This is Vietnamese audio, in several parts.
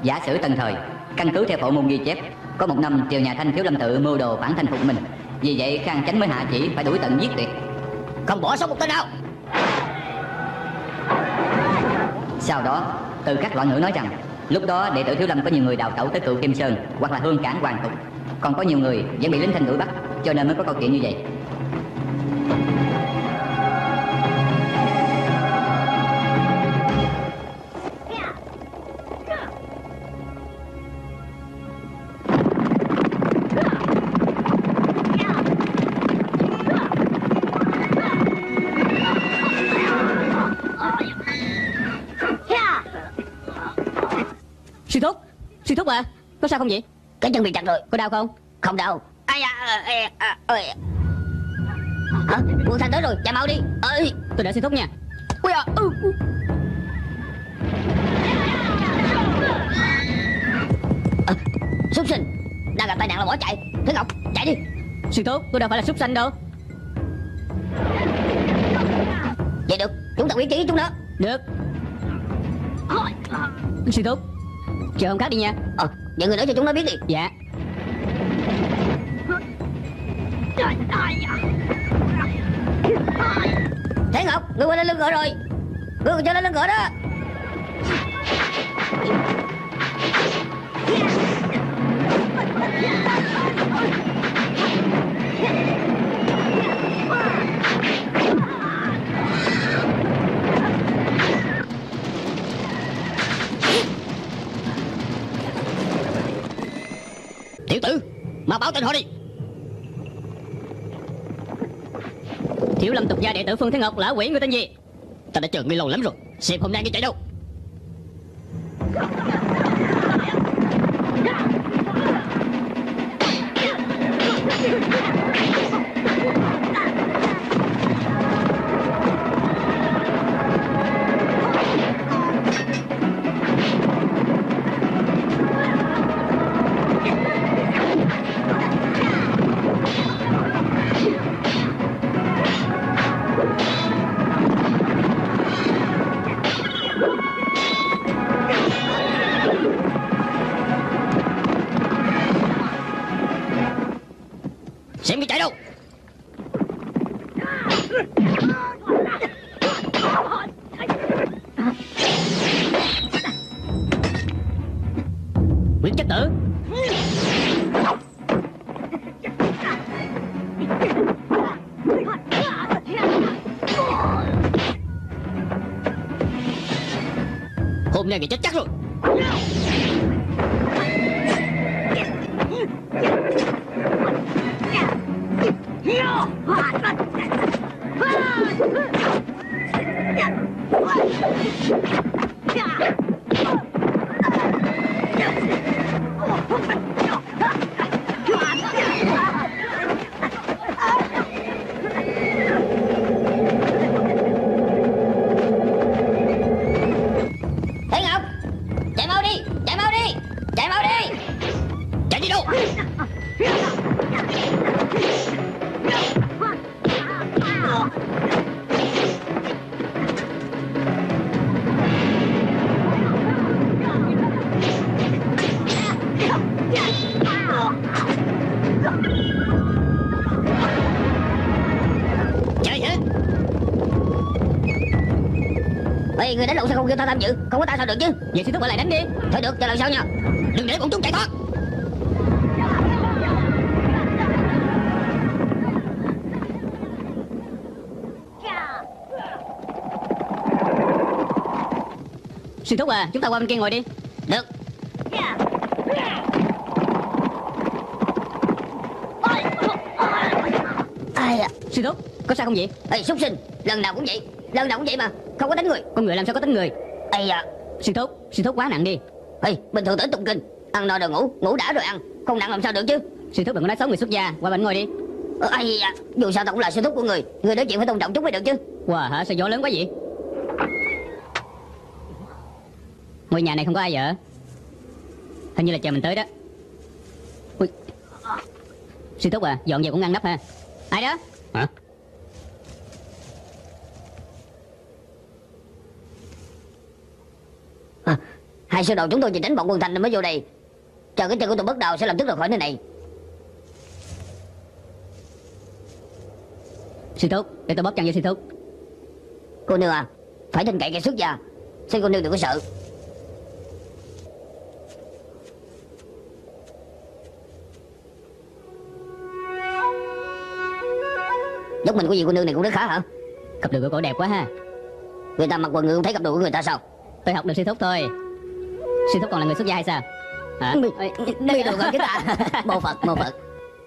Giả sử tân thời, căn cứ theo phổ môn ghi chép, có một năm triều nhà Thanh Thiếu Lâm Tự mưu đồ phản thanh phục mình. Vì vậy Khang Chánh mới hạ chỉ phải đuổi tận giết tuyệt, không bỏ sót một tên nào. Sau đó từ các loạn ngữ nói rằng lúc đó đệ tử Thiếu Lâm có nhiều người đào tẩu tới Cựu Kim Sơn hoặc là Hương Cảng Hoàng Thục, còn có nhiều người vẫn bị lính Thanh đuổi bắt, cho nên mới có câu chuyện như vậy. Sư thúc à, có sao không vậy? Cái chân bị chặt rồi. Có đau không? Không đau. Ai hả? Quân Thanh tới rồi, chạy mau đi. Ơi, tôi đợi sư thúc nha. Ui à, súc sinh đang gặp tai nạn là bỏ chạy. Thế Ngọc, chạy đi. Sư thúc, tôi đâu phải là súc sanh đâu. Vậy được, chúng ta quyết chí chúng nó. Được. Sư thúc, chờ hôm khác đi nha. Vậy người nói cho chúng nó biết đi. Dạ. Thế Ngọc, ngươi qua lên lưng ngựa rồi. Ngươi còn cho lên lưng ngựa đó. Tiểu tử, mau báo tên họ đi. Thiếu Lâm tục gia đệ tử Phương Thế Ngọc, lão quỷ người tên gì? Ta đã chờ ngươi lâu lắm rồi, xem hôm nay ngươi chạy đâu. Xem ngươi chạy đâu. Nguyễn Chất Tử. Hôm nay người chết chắc rồi. Thế Ngọc, chạy mau đi, chạy mau đi, chạy mau đi. Chạy đi đâu? Chạy hả? Ê, người đánh lộn sao không kêu ta tham dự? Không có ta sao được chứ? Vậy sư thúc ở lại đánh đi. Thôi được, cho lần sau nha. Đừng để bọn chúng chạy thoát. Sư thúc à, chúng ta qua bên kia ngồi đi. Được. Ai à? Sư thúc, có sao không vậy? Ê, súc sinh, lần nào cũng vậy. Lần nào cũng vậy mà, không có đánh người. Con người làm sao có tính người? Ây à. Sư thúc quá nặng đi. Ê, bình thường tới tụng kinh, ăn no rồi ngủ, ngủ đã rồi ăn, không nặng làm sao được chứ? Sư thúc đừng có nói xấu người xuất gia, qua bên ngồi đi. Ây à, dù sao ta cũng là sư thúc của người nói chuyện phải tôn trọng chút mới được chứ. Wow hả, sao gió lớn quá vậy? Ngôi nhà này không có ai ở. Hình như là chờ mình tới đó. Ui. Sư thúc à, dọn dẹp cũng ngăn nắp ha. Ai đó? Hả? Hai sư đồ chúng tôi chỉ đánh bọn quân Thanh nên mới vô đây. Chờ cái chân của tôi bắt đầu sẽ lập tức rời khỏi nơi này. Sư thúc, để tôi bóp chân cho sư thúc. Cô nương à, phải tin cậy kẻ xuất gia, xin cô nương đừng có sợ. Dốc mình của vị cô nương này cũng rất khá hả? Cặp đùi của cổ đẹp quá ha. Người ta mặc quần ngựa không thấy cặp đùi của người ta sao? Tôi học được sư thúc thôi. Sư thúc còn là người xuất gia hay sao? Hả? Mi đồ gọi cái ta. Mô Phật, mô Phật.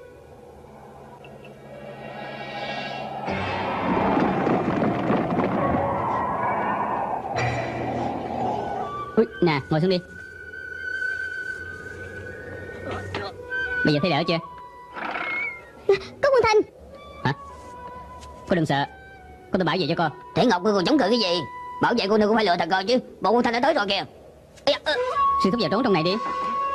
Ui, nè, ngồi xuống đi. Bây giờ thấy đỡ chưa? Có Quân Thanh. Hả? Cô đừng sợ, cô tôi bảo vệ cho cô. Thể Ngọc ngươi còn chống cự cái gì? Bảo vệ cô nương cũng phải lựa thật coi chứ. Bọn quân Thanh đã tới rồi kìa. Sư thúc vào trốn trong này đi.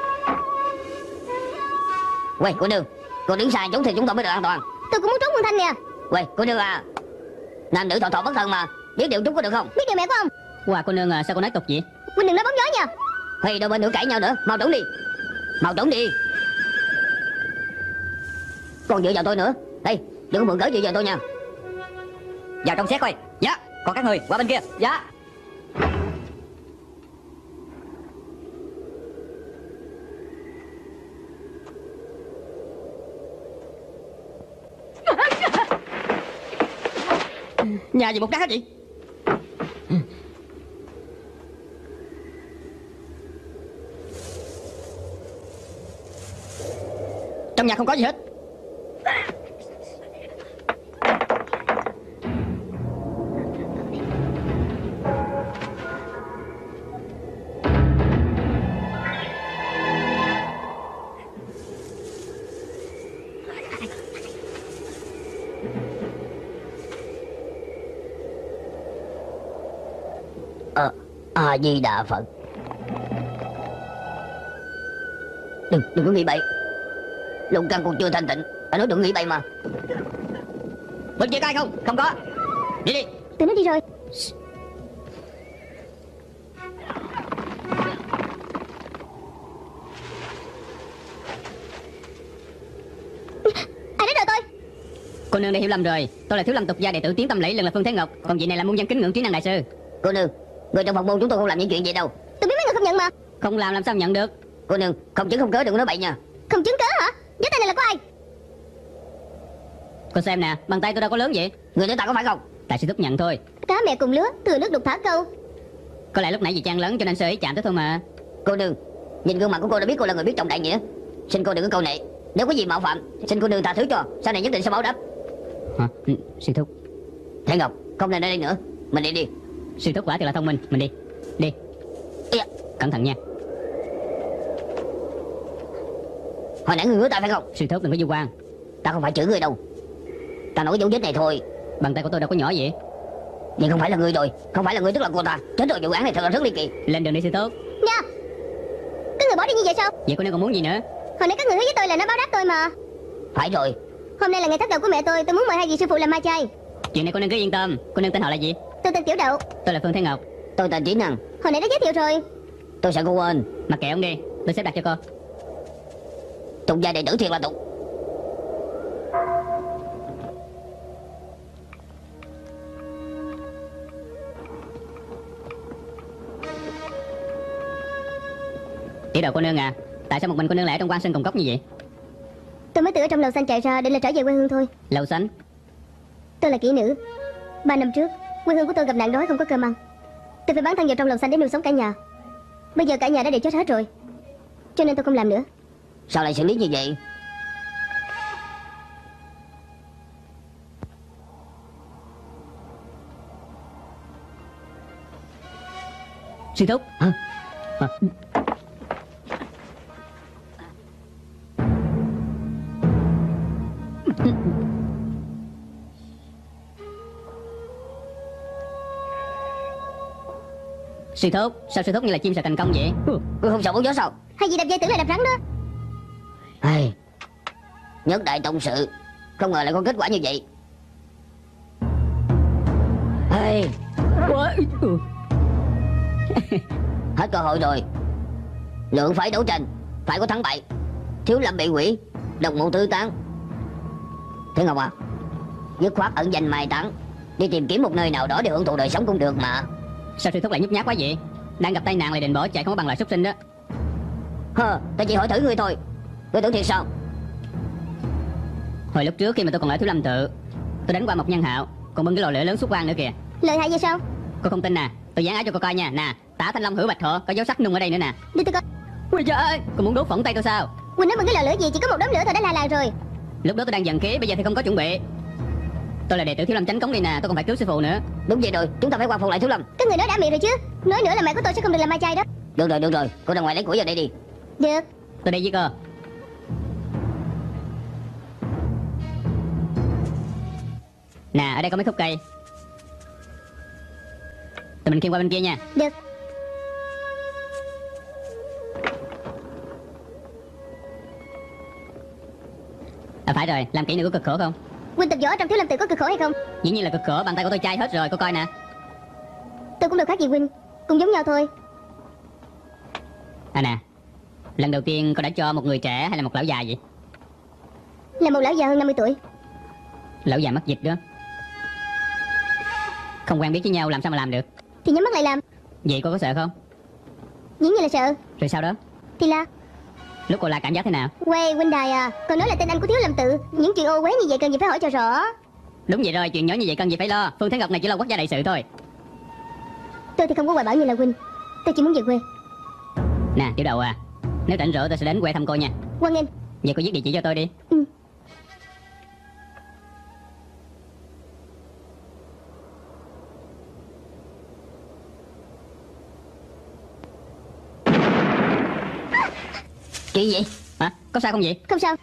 Quay cô nương, cô đứng xa chúng thì chúng tôi mới được an toàn. Tôi cũng muốn trốn Quân Thanh nè. Quay cô nương à, nam nữ thọ thọ bất thân mà, biết điều chút có được không? Biết điều mẹ của ông. Wow, cô nương à, sao cô nói tục vậy? Huynh đừng nói bóng gió nha. Hay đôi bên nữa cãi nhau nữa, mau trốn đi. Mau trốn đi. Còn dựa vào tôi nữa. Đây, đừng có mượn cớ dựa vào tôi nha. Vào trong xét coi. Dạ. Còn các người qua bên kia. Dạ. Nhà gì một đá vậy? Trong nhà không có gì hết. A Di Đà Phật. Đừng có nghĩ bậy. Lục căn còn chưa thanh tịnh, anh nói đừng nghĩ bậy mà. Bên kia có ai không? Không có. Đi đi. Tụi nó đi rồi. Ai đến đợi tôi? Cô nương đã hiểu lầm rồi. Tôi là Thiếu Lâm tục gia đệ tử Tiến Tâm Lẫy, lần là Phương Thế Ngọc. Còn vị này là muôn dân kính ngưỡng Trí Năng đại sư. Cô nương, người trong Phật môn chúng tôi không làm những chuyện vậy đâu. Tôi biết mấy người không nhận mà. Không làm sao nhận được? Cô nương, không chứng không cớ đừng có nói bậy nha. Không chứng cớ hả? Giấy tay này là của ai? Cô xem nè, bàn tay tôi đâu có lớn vậy. Người nói ta có phải không? Tại sư thúc nhận thôi. Cá mẹ cùng lứa, thừa nước đục thả câu. Có lẽ lúc nãy vì Trang lớn cho nên sơ ý chạm tới thôi mà. Cô nương, nhìn gương mặt của cô đã biết cô là người biết trọng đại nghĩa. Xin cô đừng có câu nệ. Nếu có gì mạo phạm, xin cô nương tha thứ cho. Sau này nhất định sẽ báo đáp. Hả? Sư thúc. Thế Ngọc, không nên ở đây nữa. Mình đi đi. Sư thúc quả thật là thông minh. Mình đi. Đi. Ây da, Cẩn thận nha. hồi nãy người ngứa ta phải không? Sư thúc đừng có du quan. Ta không phải chửi người đâu. Ta nói cái dấu vết này thôi. Bàn tay của tôi đâu có nhỏ vậy. Nhưng không phải là người rồi. Không phải là người tức là cô ta. Chết rồi, vụ án này thật là rất ly kỳ. Lên đường đi sư thúc. Nha. Các người bỏ đi như vậy sao? Vậy cô nương còn muốn gì nữa? Hồi nãy các người hứa với tôi là nó báo đáp tôi mà. Phải rồi. Hôm nay là ngày thất đầu của mẹ tôi muốn mời hai vị sư phụ làm ma chay. Chuyện này cô nương cứ yên tâm. Cô nương tên họ là gì? Tôi tên Tiểu Đậu. Tôi là Phương Thế Ngọc. Tôi tên Trí Năng. Hồi nãy đã giới thiệu rồi. Tôi sợ cô quên. Mặc kệ ông đi, tôi xếp đặt cho cô. Tục gia đệ tử thiệt là tục. Tiểu Đậu cô nương à, tại sao một mình cô nương lại ở trong quan sơn cùng cốc như vậy? Tôi mới từ ở trong lầu xanh chạy ra để là trở về quê hương thôi. Lầu xanh? Tôi là kỹ nữ. 3 năm trước, quê hương của tôi gặp nạn đói không có cơm ăn. Tôi phải bán thân vào trong lầu xanh để nuôi sống cả nhà. Bây giờ cả nhà đã đều chết hết rồi, cho nên tôi không làm nữa. Sao lại xử lý như vậy? Sư thúc. Hả? À. Sư thúc, sao sư thúc như là chim sợ cành công vậy? Ngươi không sợ bóng gió sao? Hay gì đập dây tưởng là đập rắn đó. Ai... Nhất đại tông sự. Không ngờ lại có kết quả như vậy. Hết cơ hội rồi. Lượng phải đấu tranh, phải có thắng bại. Thiếu Lâm bị quỷ, độc mộ tứ tán. Thế Ngọc à, dứt khoát ẩn danh mai táng, đi tìm kiếm một nơi nào đó để hưởng thụ đời sống cũng được mà. Sao sư thúc lại nhút nhát quá vậy? Đang gặp tai nạn lại định bỏ chạy, không có bằng loại súc sinh đó. Ta chỉ hỏi thử ngươi thôi. Ngươi tưởng thiệt sao? Hồi lúc trước khi mà tôi còn ở Thiếu Lâm tự, tôi đánh qua một nhân hạo, còn bưng cái lò lửa lớn xuất quan nữa kìa. Lợi hại vậy sao? Cô không tin nè, tôi dán áo cho cô coi nha. Nè, Tả Thanh Long Hữu Bạch Thọ, có dấu sắc nung ở đây nữa nè. Đi tôi coi. Ui trời ơi, cô muốn đốt phỏng tay tôi sao? Quỳnh nói mừng cái lò lửa gì, chỉ có một đốm lửa thôi đã là rồi. Lúc đó tôi đang giận khí, bây giờ thì không có chuẩn bị. Tôi là đệ tử Thiếu Lâm Chánh Cống đây nè, tôi còn phải cứu sư phụ nữa. Đúng vậy rồi, chúng ta phải qua phục lại Thiếu Lâm. Các người nói đã miệng rồi chứ. Nói nữa là mẹ của tôi sẽ không được làm ma chay đó. Được rồi, cô ra ngoài lấy củi vào đây đi. Được. Tôi đây với cô. Nè, ở đây có mấy khúc cây. Tụi mình khiêng qua bên kia nha. Được. À phải rồi, làm kỹ nữa có cực khổ không? Quỳnh tập võ trong Thiếu Lâm tự có cực khổ hay không? Dĩ nhiên là cực khổ, bàn tay của tôi chai hết rồi, cô coi nè. Tôi cũng đâu khác gì Quỳnh, cũng giống nhau thôi. À nè, lần đầu tiên cô đã cho một người trẻ hay là một lão già vậy? Là một lão già hơn 50 tuổi. Lão già mất dịch đó. Không quen biết với nhau làm sao mà làm được? Thì nhắm mắt lại làm. Vậy cô có sợ không? Dĩ nhiên là sợ. Rồi sau đó? Thì là Lúc cô la cảm giác thế nào? quay huynh đài à, còn nói là tên anh của Thiếu Lâm tự. Những chuyện ô uế như vậy cần gì phải hỏi cho rõ. Đúng vậy rồi, chuyện nhỏ như vậy cần gì phải lo. Phương Thế Ngọc này chỉ lo quốc gia đại sự thôi. Tôi thì không có hoài bão như là huynh. Tôi chỉ muốn về quê. Nè tiểu đầu à, nếu rảnh rỗi tôi sẽ đến quê thăm cô nha. Hoan nghênh. Vậy cô viết địa chỉ cho tôi đi. Ừ. Chuyện gì? Hả? Có sao không vậy? Không sao.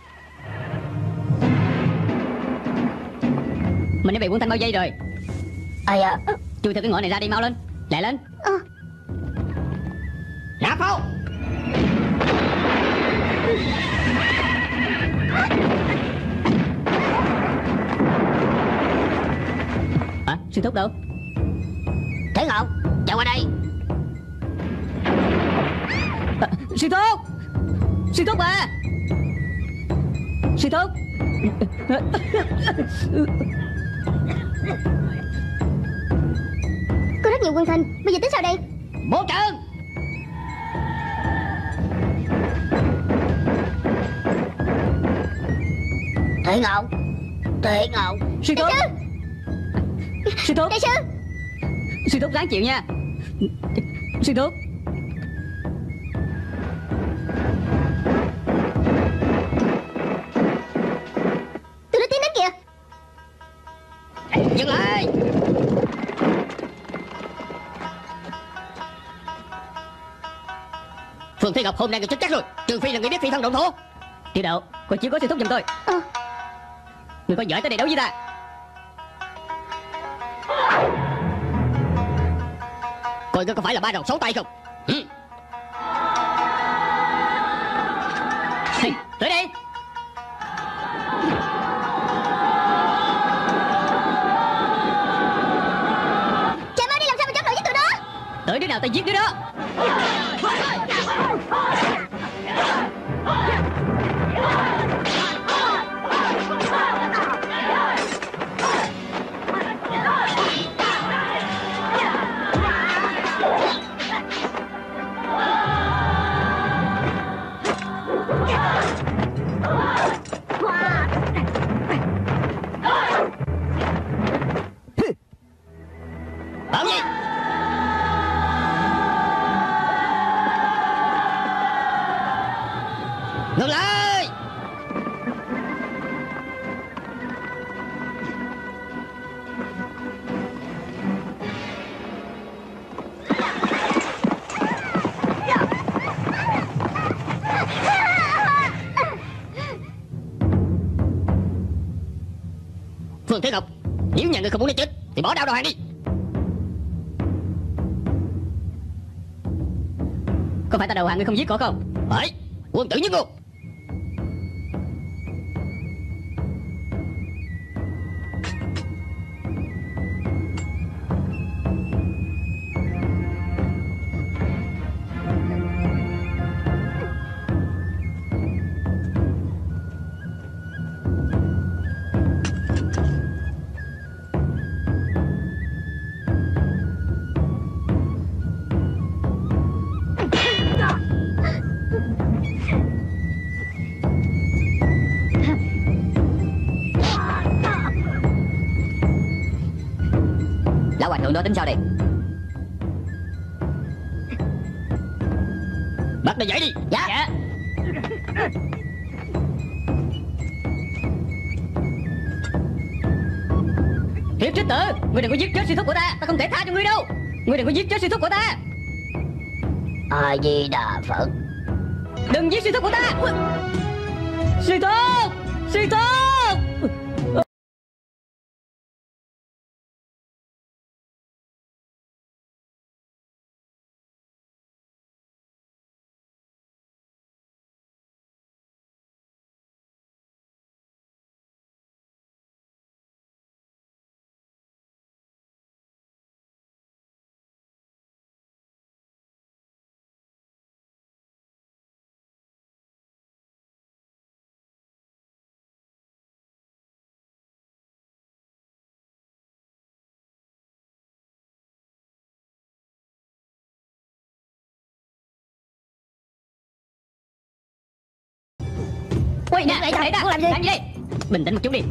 Mình đã bị cuốn thanh bao dây rồi. Ai à? Chui theo cái ngõ này ra đi, mau lên. Lại lên. Nạp pháo. Hả? Sư thúc đâu? Thế Ngọc, chạy qua đây. À, sư thúc. Sư thúc à. Sư thúc. Có rất nhiều quân thanh. Bây giờ tính sao đây? Bố Trơn. Thế Ngọc. Thế Ngọc. Sư thúc. Sư thúc. Đại sư. Sư thúc ráng chịu nha. Sư thúc. Tôi nói tiếng đến kìa. Dừng lại. Phương Thế Ngọc hôm nay người chết chắc rồi. Trừ phi là người biết phi thân động thổ. Tiểu Đậu, cô chỉ có sư thúc giùm tôi. Người có giỏi tới đây đấu với ta. Coi có phải là ba đầu sáu tay không? Hey, tới đây. Chạy mau đi, làm sao mà chống nổi với tụi đó. Tới đứa nào ta giết đứa đó. Bảo gì? Ngừng lại. Phương Thế Ngọc, nếu nhà người không muốn nó chết thì bỏ đao đầu hàng đi. Có phải ta đầu hàng ngươi không giết cổ không? Phải, quân tử nhất ngôn. đó tính sao đây? Bắt nó dậy đi. Dạ. Hiệp trích tử, ngươi đừng có giết chết sư thúc của ta không thể tha cho ngươi đâu. Ngươi đừng có giết chết sư thúc của ta. A Di Đà Phật. Đừng giết sư thúc của ta. Sư thúc, sư thúc. Ui nè, làm gì đây? Bình tĩnh một chút đi.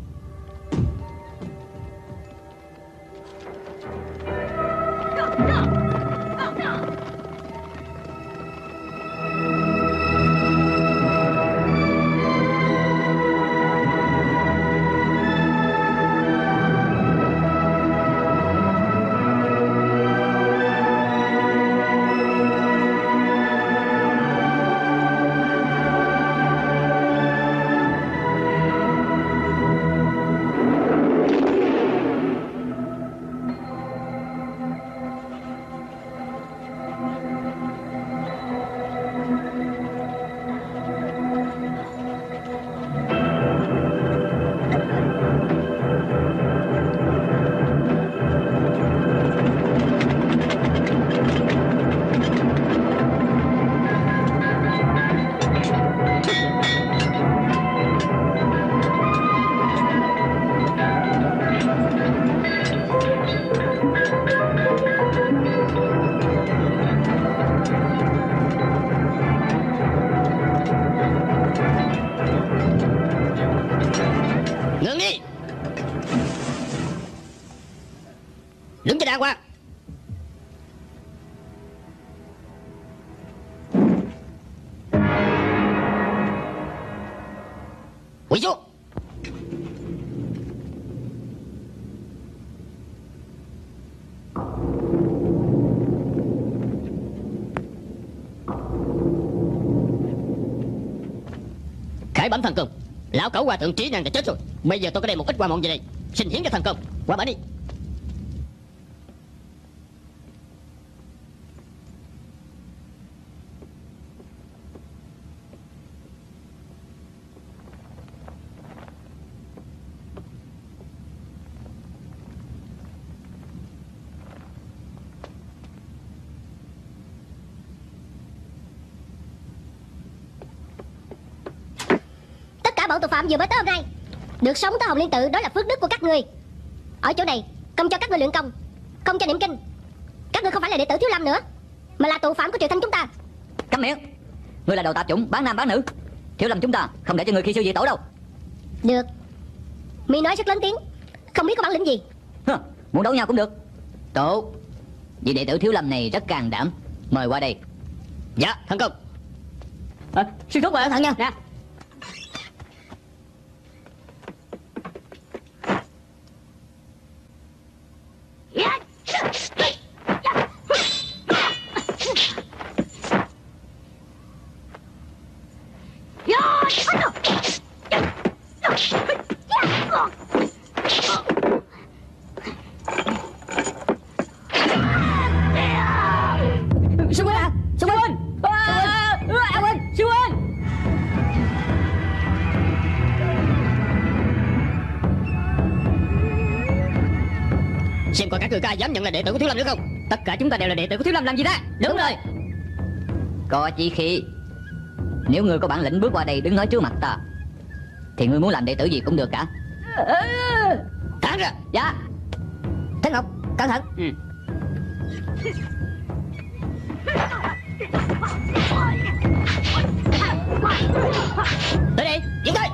Ngừng đi. Đứng cho đàng hoàng. Quỳ xuống. Khải bẩm thần công, lão cẩu hòa thượng Trí Năng đã chết rồi. Bây giờ tôi có đem một ít qua mọn về đây, xin hiến cho thần công. Qua bả đi. Bọn tội phạm vừa mới tới hôm nay được sống tới Hồng Liên Tự, đó là phước đức của các ngươi. Ở chỗ này công cho các ngươi luyện công, công cho niệm kinh. Các ngươi không phải là đệ tử Thiếu Lâm nữa, mà là tội phạm của triều Thanh chúng ta. Câm miệng. Ngươi là đồ tạp chủng, bán nam bán nữ. Thiếu Lâm chúng ta không để cho ngươi khi siêu diệt tổ đâu. Được, mi nói rất lớn tiếng, không biết có bản lĩnh gì. Muốn đấu nhau cũng được. Tổ, vị đệ tử Thiếu Lâm này rất can đảm, mời qua đây. Dạ, thần công. Sư thúc Cẩn thận nha. Nè. Sư huynh à, sư huynh, sư huynh, sư huynh. Xem coi các người ca dám nhận là đệ tử của Thiếu Lâm nữa không? Tất cả chúng ta đều là đệ tử của Thiếu Lâm làm gì đó? Đúng rồi. Có chí khí. Nếu ngươi có bản lĩnh bước qua đây đứng nói trước mặt ta thì ngươi muốn làm đệ tử gì cũng được cả. Thẳng ra. Dạ. Thế Ngọc, cẩn thận. Tới đây, diễn tới.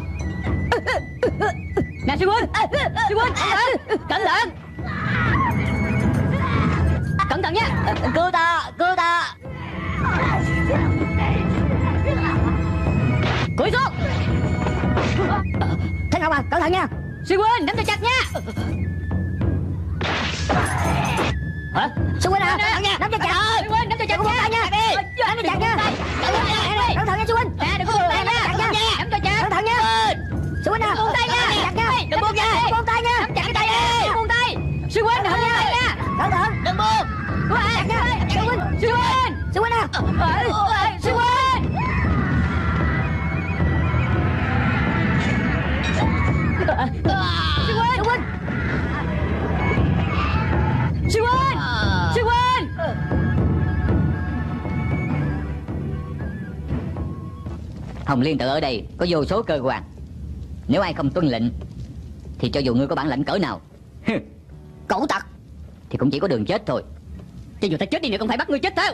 Nè sư huynh, sư huynh, cẩn thận. Cứu ta, cứu ta. Cúi xuống. Thế Ngọc à, cẩn thận nha. Sư huynh, nắm cho chặt nha. Hả? Sư huynh à, cẩn thận nha, nắm cho chặt. Sư huynh, nắm cho chặt nha. Nắm cho chặt nha. Cẩn thận nha sư huynh. Nè, đừng có buông tay nha. Nắm cho chặt. Cẩn thận nha. Sư huynh à, Buông tay nha. chặt nha. Đừng buông nha. Buông tay nha. Nắm chặt cái tay đi. Buông tay. Sư huynh, đừng buông tay nha. Cẩn thận. Đừng buông. Chặt nha. Sư huynh. Sư huynh. Sư huynh à. Sư huynh. Sư huynh. Sư huynh. Sư huynh. Hồng Liên tự ở đây có vô số cơ quan. Nếu ai không tuân lệnh thì cho dù ngươi có bản lãnh cỡ nào Cẩu tặc. thì cũng chỉ có đường chết thôi. Cho dù ta chết đi nữa cũng phải bắt ngươi chết theo.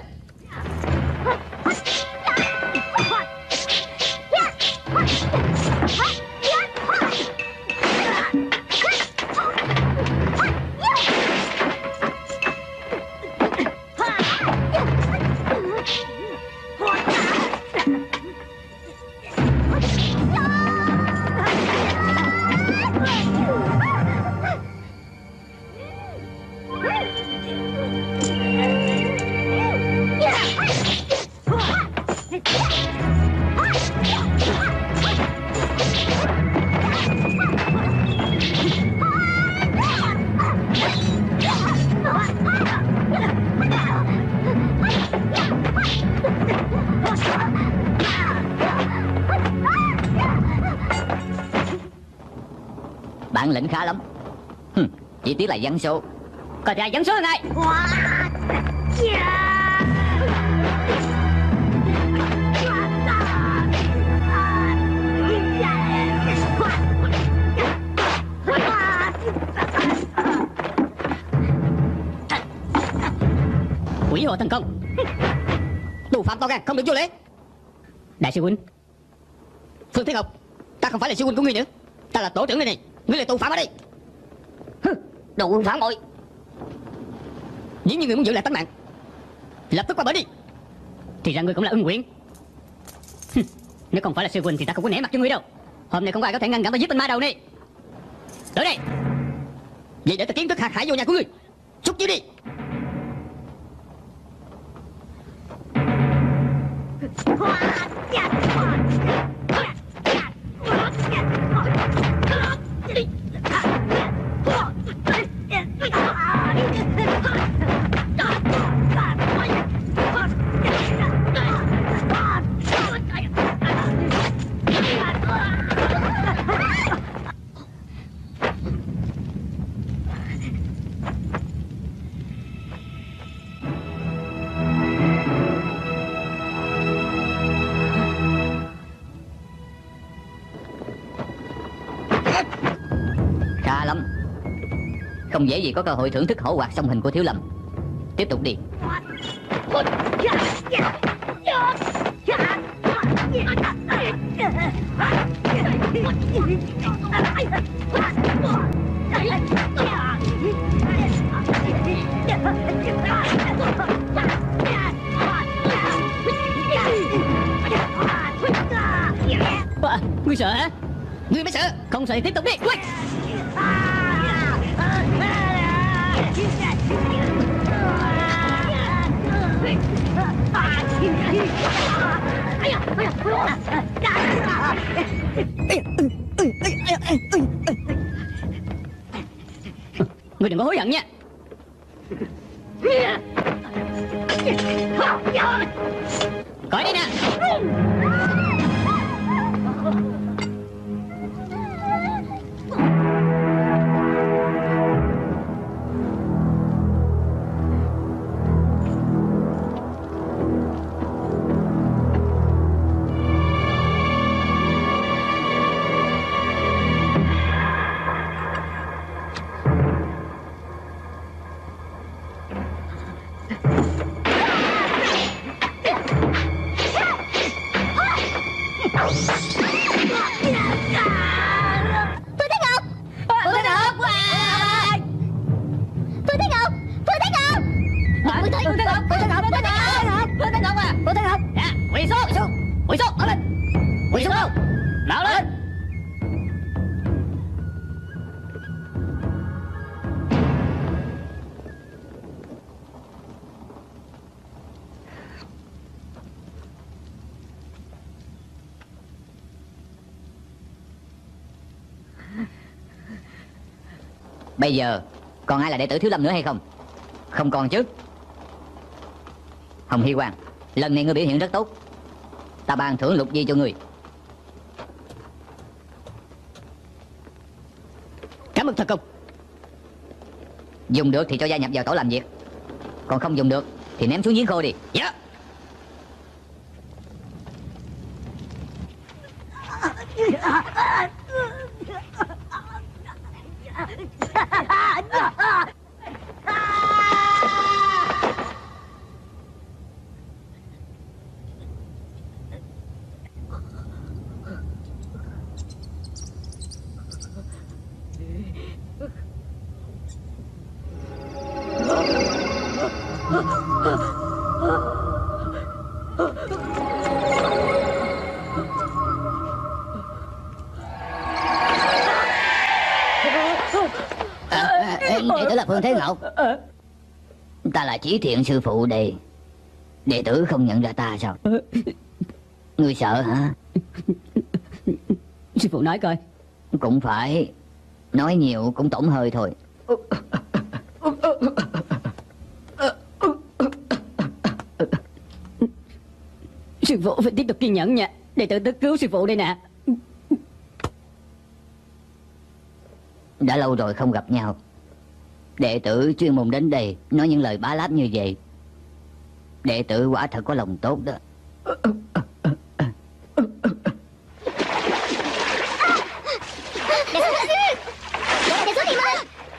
Bản lĩnh khá lắm. Chỉ tiếc là gián số. Coi thì ai dẫn số này. Quỷ hộ thần công. Tù phạm to gan, không được vô lễ. Đại sư huynh. Phương Thế Ngọc, ta không phải là sư huynh của ngươi nữa. Ta là tổ trưởng đây này. Ngươi là tù phạm ở đây. Đồ quân phản bội. Nếu như ngươi muốn giữ lại tánh mạng, lập tức qua bển đi. Thì ra ngươi cũng là ưng quyển. Nếu không phải là sư huynh thì ta không có nể mặt cho ngươi đâu. Hôm nay không có ai có thể ngăn cản ta giết tên ma đầu này. Tới đây. Vậy để ta kiến thức hạt hải vô nhà của ngươi. Xúc chiếu đi. Khá lắm. Không dễ gì có cơ hội thưởng thức hổ hoạt song hình của Thiếu Lâm. Tiếp tục đi. Ngươi sợ hả? Ngươi mới sợ. Không sợ thì tiếp tục đi. Ui! Ngươi đừng có hối hận nha. Coi đi nè. Phượng Thiên Ngọc, Phượng Thiên Ngọc, Phượng Thiên Ngọc à, Phượng Thiên Ngọc. Dạ, quỳ xuống, quỳ xuống, nổi lên, quỳ xuống, nổi lên. Bây giờ còn ai là đệ tử Thiếu Lâm nữa hay không? Không còn chứ. Hồng Hy Quang, lần này ngươi biểu hiện rất tốt, ta ban thưởng lục di cho ngươi. Cảm ơn thật công. Dùng được thì cho gia nhập vào tổ làm việc, còn không dùng được thì ném xuống giếng khô đi. Dạ. Đệ tử là Phượng Thế Ngọc. Ta là Chí Thiện sư phụ đây. Đệ tử không nhận ra ta sao? Ngươi sợ hả? Sư phụ nói coi. Cũng phải, nói nhiều cũng tổn hơi thôi. Sư phụ phải tiếp tục kiên nhẫn nha. Đệ tử tới cứu sư phụ đây nè. Đã lâu rồi không gặp nhau, đệ tử chuyên môn đến đây nói những lời bá láp như vậy. Đệ tử quả thật có lòng tốt đó. Để xuống đi mau.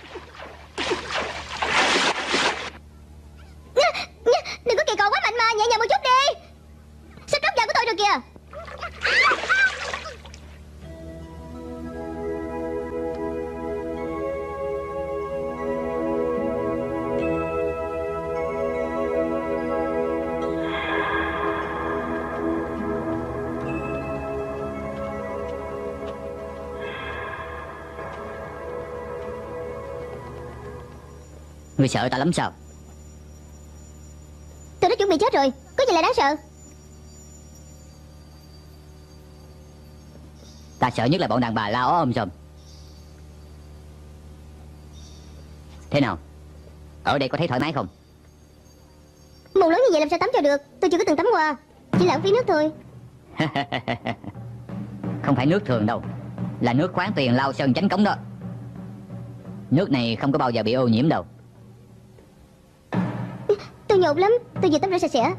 Đừng có kỳ cọ quá mạnh mà, nhẹ nhàng một chút đi. Sắp tróc da của tôi rồi kìa. Ngươi sợ ta lắm sao? Tôi đã chuẩn bị chết rồi, có gì là đáng sợ? Ta sợ nhất là bọn đàn bà la ó sòm. Thế nào, ở đây có thấy thoải mái không? Mùng lớn như vậy làm sao tắm cho được? Tôi chưa có từng tắm qua, chỉ lãng phí nước thôi. Không phải nước thường đâu, là nước khoáng tuyền Lao Sơn Chánh Cống đó. Nước này không có bao giờ bị ô nhiễm đâu. Tôi nhột lắm, tôi vừa tắm rửa sạch sẽ.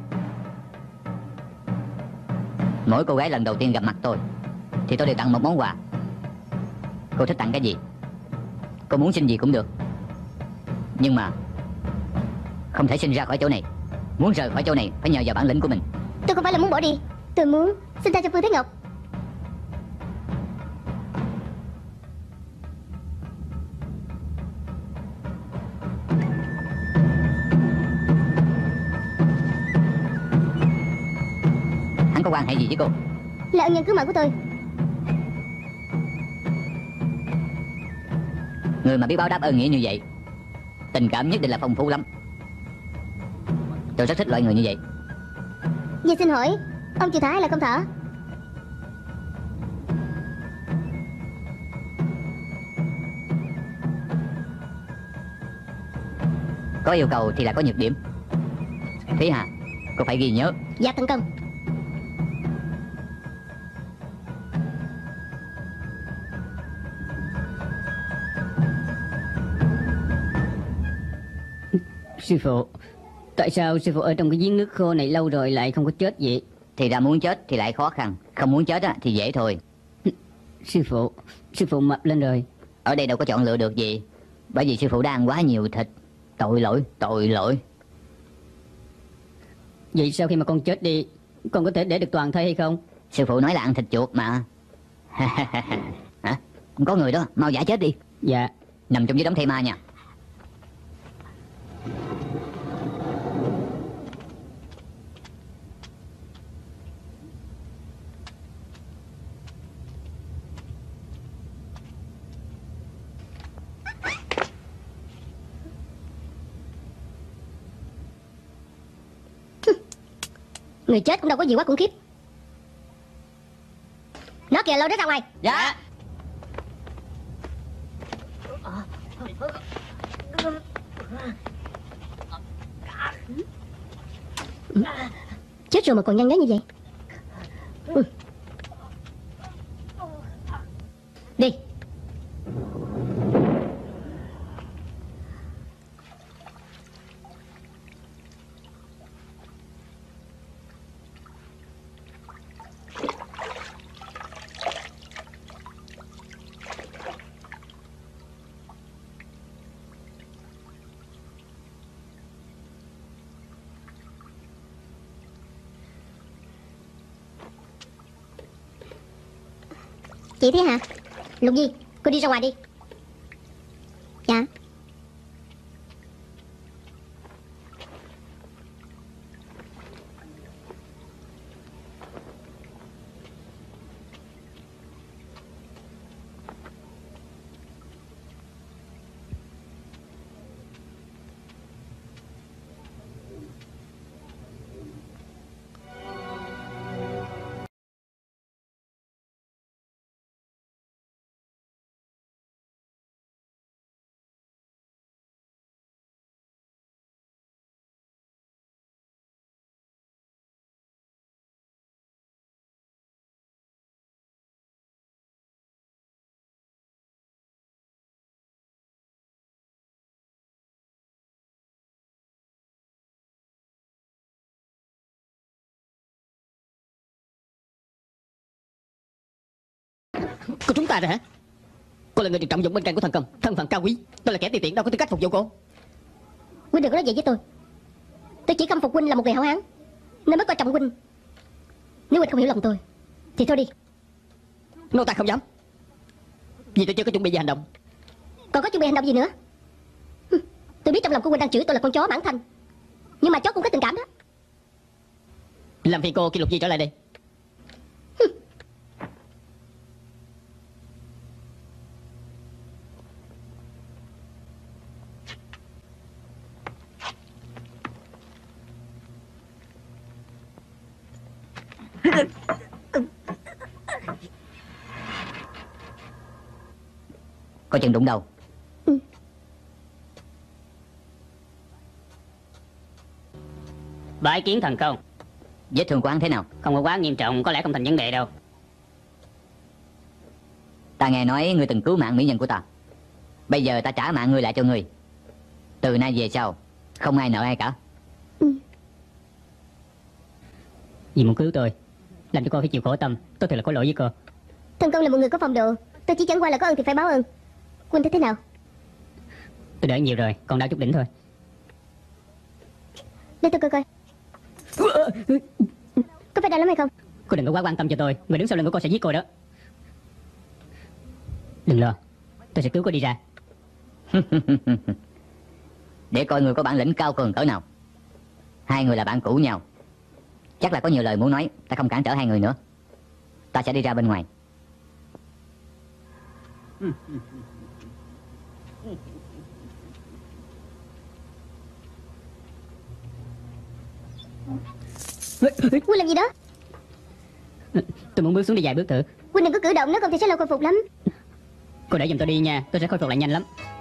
Mỗi cô gái lần đầu tiên gặp mặt tôi thì tôi đều tặng một món quà. Cô thích tặng cái gì, cô muốn xin gì cũng được. Nhưng mà không thể xin ra khỏi chỗ này. Muốn rời khỏi chỗ này phải nhờ vào bản lĩnh của mình. Tôi không phải là muốn bỏ đi, tôi muốn xin tha cho Phương Thế Ngọc. Hắn có quan hệ gì với cô? Là ân nhân cứu mạng của tôi. Người mà biết báo đáp ơn nghĩa như vậy, tình cảm nhất định là phong phú lắm. Tôi rất thích loại người như vậy. Vậy xin hỏi, ông chịu thả hay là không thả? Có yêu cầu thì là có nhược điểm. Thúy Hà, cô phải ghi nhớ. Dạ tấn công. Sư phụ, tại sao sư phụ ở trong cái giếng nước khô này lâu rồi lại không có chết vậy? Thì ra muốn chết thì lại khó khăn, không muốn chết thì dễ thôi. Sư phụ mập lên rồi. Ở đây đâu có chọn lựa được gì, bởi vì sư phụ đã ăn quá nhiều thịt. Tội lỗi. Vậy sau khi mà con chết đi, con có thể để được toàn thây hay không? Sư phụ nói là ăn thịt chuột mà. Hả? Có người đó, mau giả chết đi. Dạ. Nằm trong dưới đống thây ma nha. Người chết cũng đâu có gì quá khủng khiếp. Nó kìa, lôi nó ra ngoài. Dạ. Chết rồi mà còn nhăn nhó như vậy. Đi. Chị thế hả? Lục Nhi, cô đi ra ngoài đi. Dạ. Cô trúng ta rồi hả? Cô là người được trọng dụng bên cạnh của thần công, thân phận cao quý. Tôi là kẻ tùy tiện, đâu có tư cách phục vụ cô. Huynh đừng có nói vậy với tôi. Tôi chỉ khâm phục huynh là một người hảo hán, nên mới coi trọng huynh. Nếu huynh không hiểu lòng tôi thì thôi đi. Nô tài không dám, vì tôi chưa có chuẩn bị gì hành động. Còn có chuẩn bị hành động gì nữa? Tôi biết trong lòng của huynh đang chửi tôi là con chó mãn thanh, nhưng mà chó cũng có tình cảm đó. Làm phiền cô kêu Lục Nhi trở lại đây. Coi chừng đụng đầu. Bái kiến thần công. Vết thương của hắn thế nào? Không có quá nghiêm trọng, có lẽ không thành vấn đề đâu. Ta nghe nói ngươi từng cứu mạng mỹ nhân của ta. Bây giờ ta trả mạng ngươi lại cho ngươi. Từ nay về sau không ai nợ ai cả. Vì muốn cứu tôi, làm cho cô phải chịu khổ tâm. Tôi thật là có lỗi với cô. Thần công là một người có phong độ, tôi chỉ chẳng qua là có ơn thì phải báo ơn. Huynh thấy thế nào? Tôi đỡ nhiều rồi, còn đau chút đỉnh thôi. Để tôi coi coi. Có phải đau lắm hay không? Cô đừng có quá quan tâm cho tôi. Người đứng sau lưng của cô sẽ giết cô đó. Đừng lo, tôi sẽ cứu cô đi ra. Để coi người có bản lĩnh cao cường cỡ nào. Hai người là bạn cũ nhau, chắc là có nhiều lời muốn nói. Ta không cản trở hai người nữa. Ta sẽ đi ra bên ngoài. Huynh làm gì đó? Tôi muốn bước xuống đi vài bước thử. Huynh đừng có cử động, nếu không thì sẽ lâu khôi phục lắm. Cô để giùm tôi đi nha, tôi sẽ khôi phục lại nhanh lắm.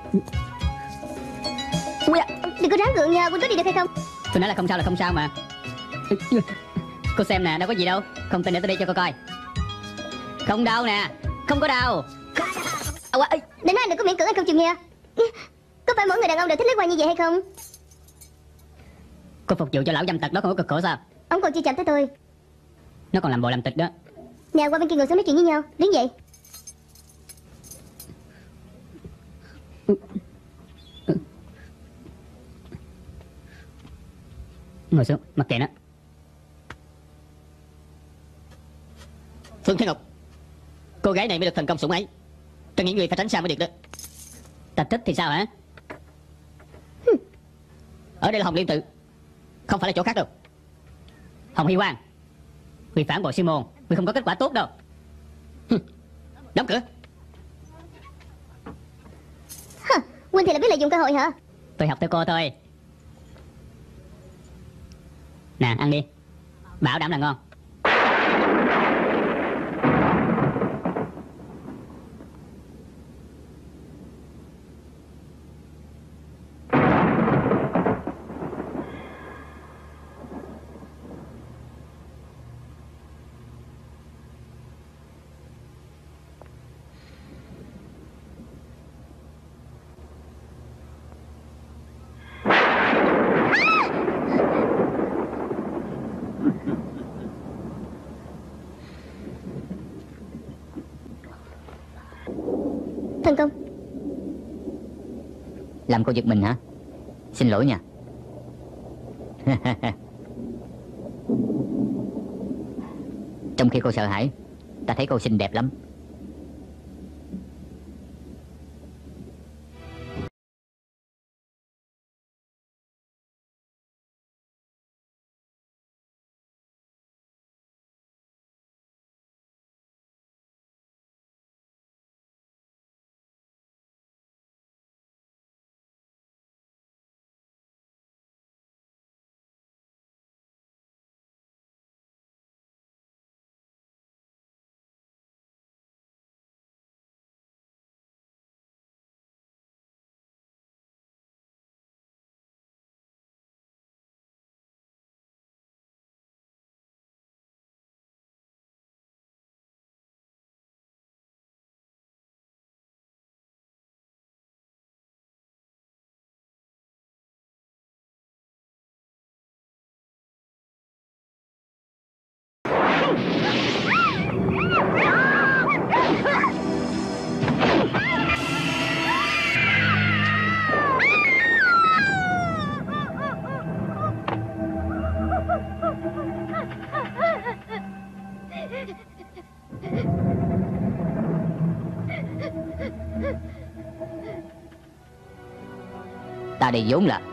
Ui à, đừng có ráng gượng nha, Huynh có đi được hay không? Tôi nói là không sao mà. Cô xem nè, đâu có gì đâu. Không tin để tôi đi cho cô coi. Không đau nè, không có đau. Để nói anh đừng có miễn cưỡng, anh không chịu nghe. Có phải mỗi người đàn ông đều thích lấy qua như vậy hay không? Cô phục vụ cho lão dâm tật đó không có cực khổ sao? Ông còn chưa chạm tới tôi. Nó còn làm bộ làm tịch đó. Nè, qua bên kia ngồi xuống nói chuyện với nhau. Đứng dậy. Ngồi xuống, mặc kệ nó. Phương Thế Ngọc, cô gái này mới được thần công sủng ấy. Tôi nghĩ người phải tránh xa mới được đó. Ta thích thì sao hả? Ở đây là Hồng Liên Tự, không phải là chỗ khác đâu. Hồng Hy Quang, người phản bội sư môn, người không có kết quả tốt đâu. Đóng cửa. Huynh thì là biết lợi dụng cơ hội hả? Tôi học theo cô thôi. Nè, ăn đi. Bảo đảm là ngon. Thần công. Làm cô giật mình hả? Xin lỗi nha. Trong khi cô sợ hãi, ta thấy cô xinh đẹp lắm. Ta đây vốn là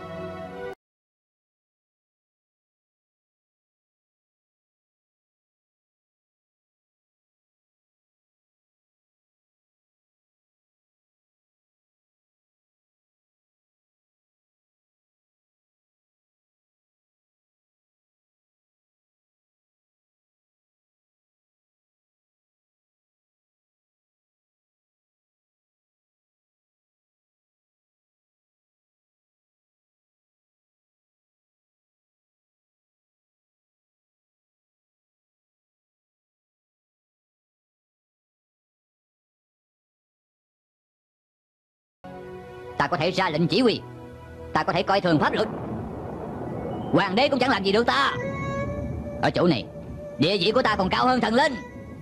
ta có thể ra lệnh chỉ huy, ta có thể coi thường pháp luật. Hoàng đế cũng chẳng làm gì được ta. Ở chỗ này, địa vị của ta còn cao hơn thần linh.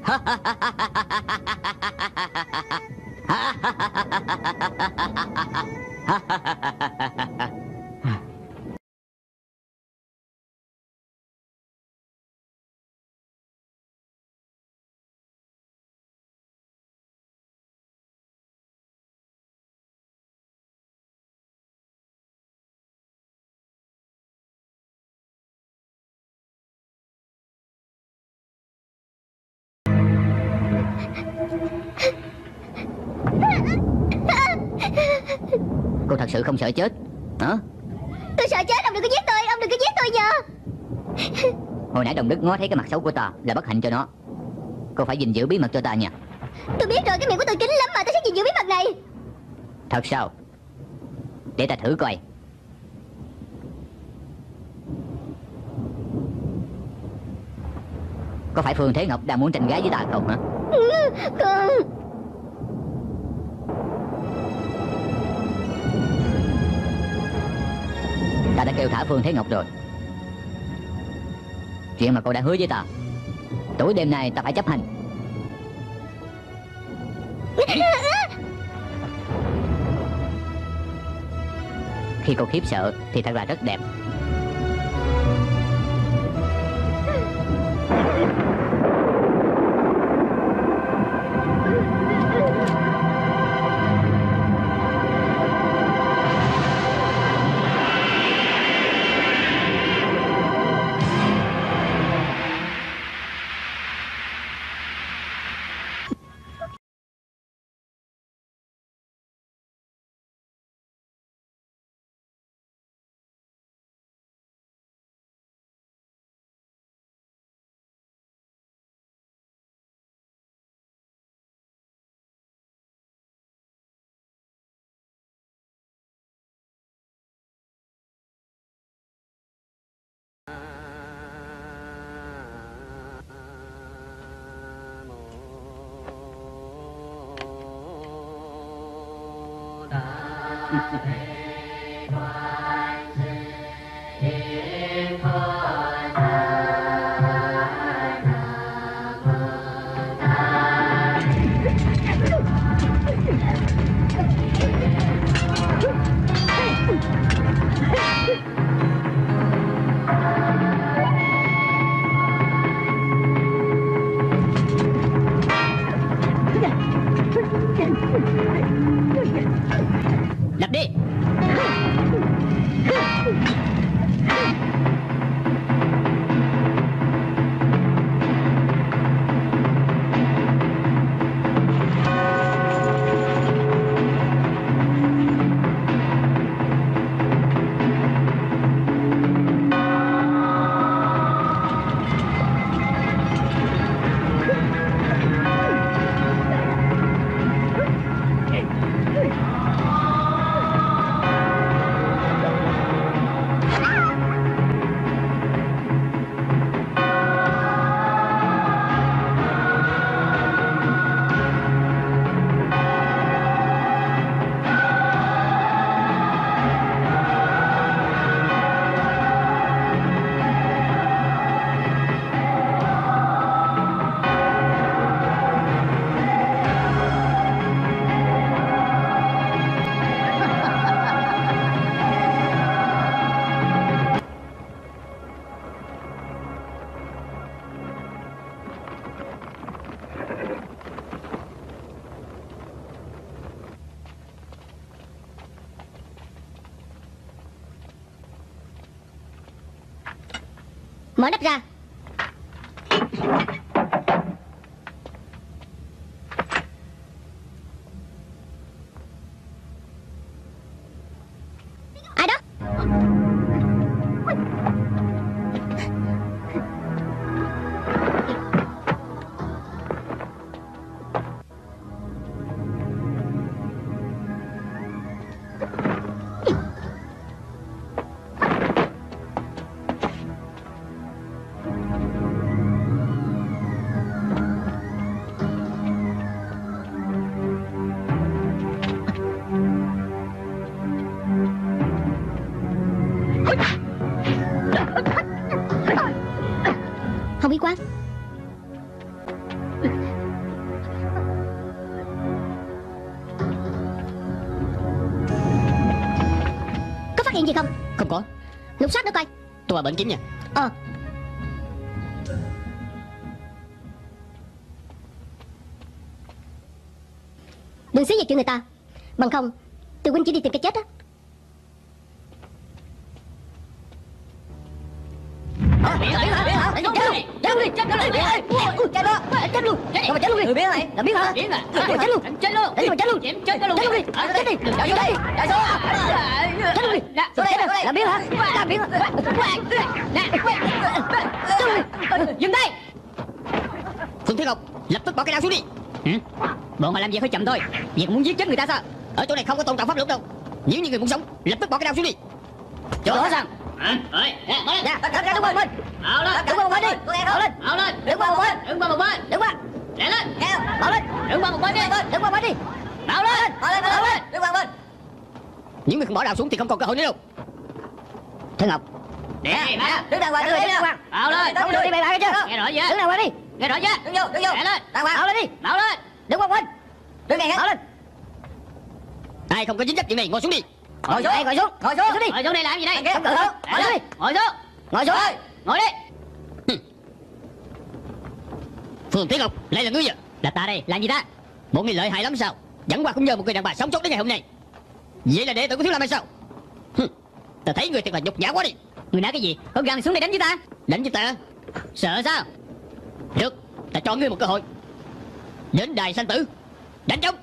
Cô thật sự không sợ chết hả? Tôi sợ chết, ông đừng có giết tôi, ông đừng có giết tôi nhờ. Hồi nãy đồng đức ngó thấy cái mặt xấu của ta là bất hạnh cho nó. Cô phải gìn giữ bí mật cho ta nha. Tôi biết rồi, cái miệng của tôi kín lắm mà, tôi sẽ gìn giữ bí mật này. Thật sao? Để ta thử coi. Có phải Phương Thế Ngọc đang muốn tranh gái với ta không hả? Không. Ta đã kêu thả Phương Thế Ngọc rồi. Chuyện mà cô đã hứa với ta, tối đêm nay ta phải chấp hành. Khi cô khiếp sợ thì thật là rất đẹp. Đập đi. Mở nắp ra. Ai đó? Hồng Y Quang. Có phát hiện gì không? Không có. Lục soát nữa coi. Tôi là bệnh kiếm nha. Đừng xí về chuyện người ta. Bằng không Từ huynh chỉ đi tìm cái chết á. Chết luôn. Chết luôn đi. Biến lại. Là biến hả? Biến à. Chết luôn. Chết luôn. Chết luôn. Chết luôn. Chết luôn đi. Chết đi. Chạy vô đây. Chạy xuống. Chết luôn đi. Xuống đây. Là biến hả? Là biến hả? Chết luôn đi. Dừng tay. Phượng Thiên Ngọc, lập tức bỏ cái đao xuống đi. Bọn họ làm việc hơi chậm thôi. Việc muốn giết chết người ta sao? Ở chỗ này không có tôn trọng pháp luật đâu. Nếu như người muốn sống, lập tức bỏ cái đao xuống đi. Chỗ sao? Tất cả đứng qua một bên. Đứng qua một bên đi. Ảo lên. Đứng qua một bên. Đứng qua một bên. Đứng qua. Lẹ lên. Ảo lên. Đứng qua một bên đi. Đứng qua một bên đi. Ảo lên. Ảo lên. Đứng qua một bên. Nếu người không bỏ đao xuống thì không còn cơ hội nữa đâu. Thiên Ngọc. Nè, đứng đàng hoàng, đứng đàng hoàng. Ảo lên. Không được đi bày bạ chưa? Nghe rõ chưa? Đứng đàng hoàng đi. Nghe rõ chưa? Đứng vô. Lẹ lên. Đàng hoàng. Ảo lên đi. Ảo lên. Đứng qua một bên. Đứng ngay hết. Ảo lên. Ai không có dính dấp chuyện này ngồi xuống đi. Ngồi xuống. Ngồi xuống. Ngồi xuống đi. Ngồi xuống đây làm gì đây? Không được. Ngồi xuống đi. Ngồi xuống. Ngồi xuống. Ngồi đi. Phượng Thiên Ngọc, lại là ngươi à? Là ta đây, làm gì ta? Bộ ngươi lợi hại lắm sao? Chẳng qua cũng nhờ một người đàn bà sống sót đến ngày hôm nay. Vậy là đệ tử của Thiếu Lâm hay sao? Ta thấy người thật là nhục nhã quá đi. Người nói cái gì? Có gan xuống đây đánh với ta? Đánh với ta? Sợ sao? Được, ta cho ngươi một cơ hội. Đến đài sanh tử, đánh trống.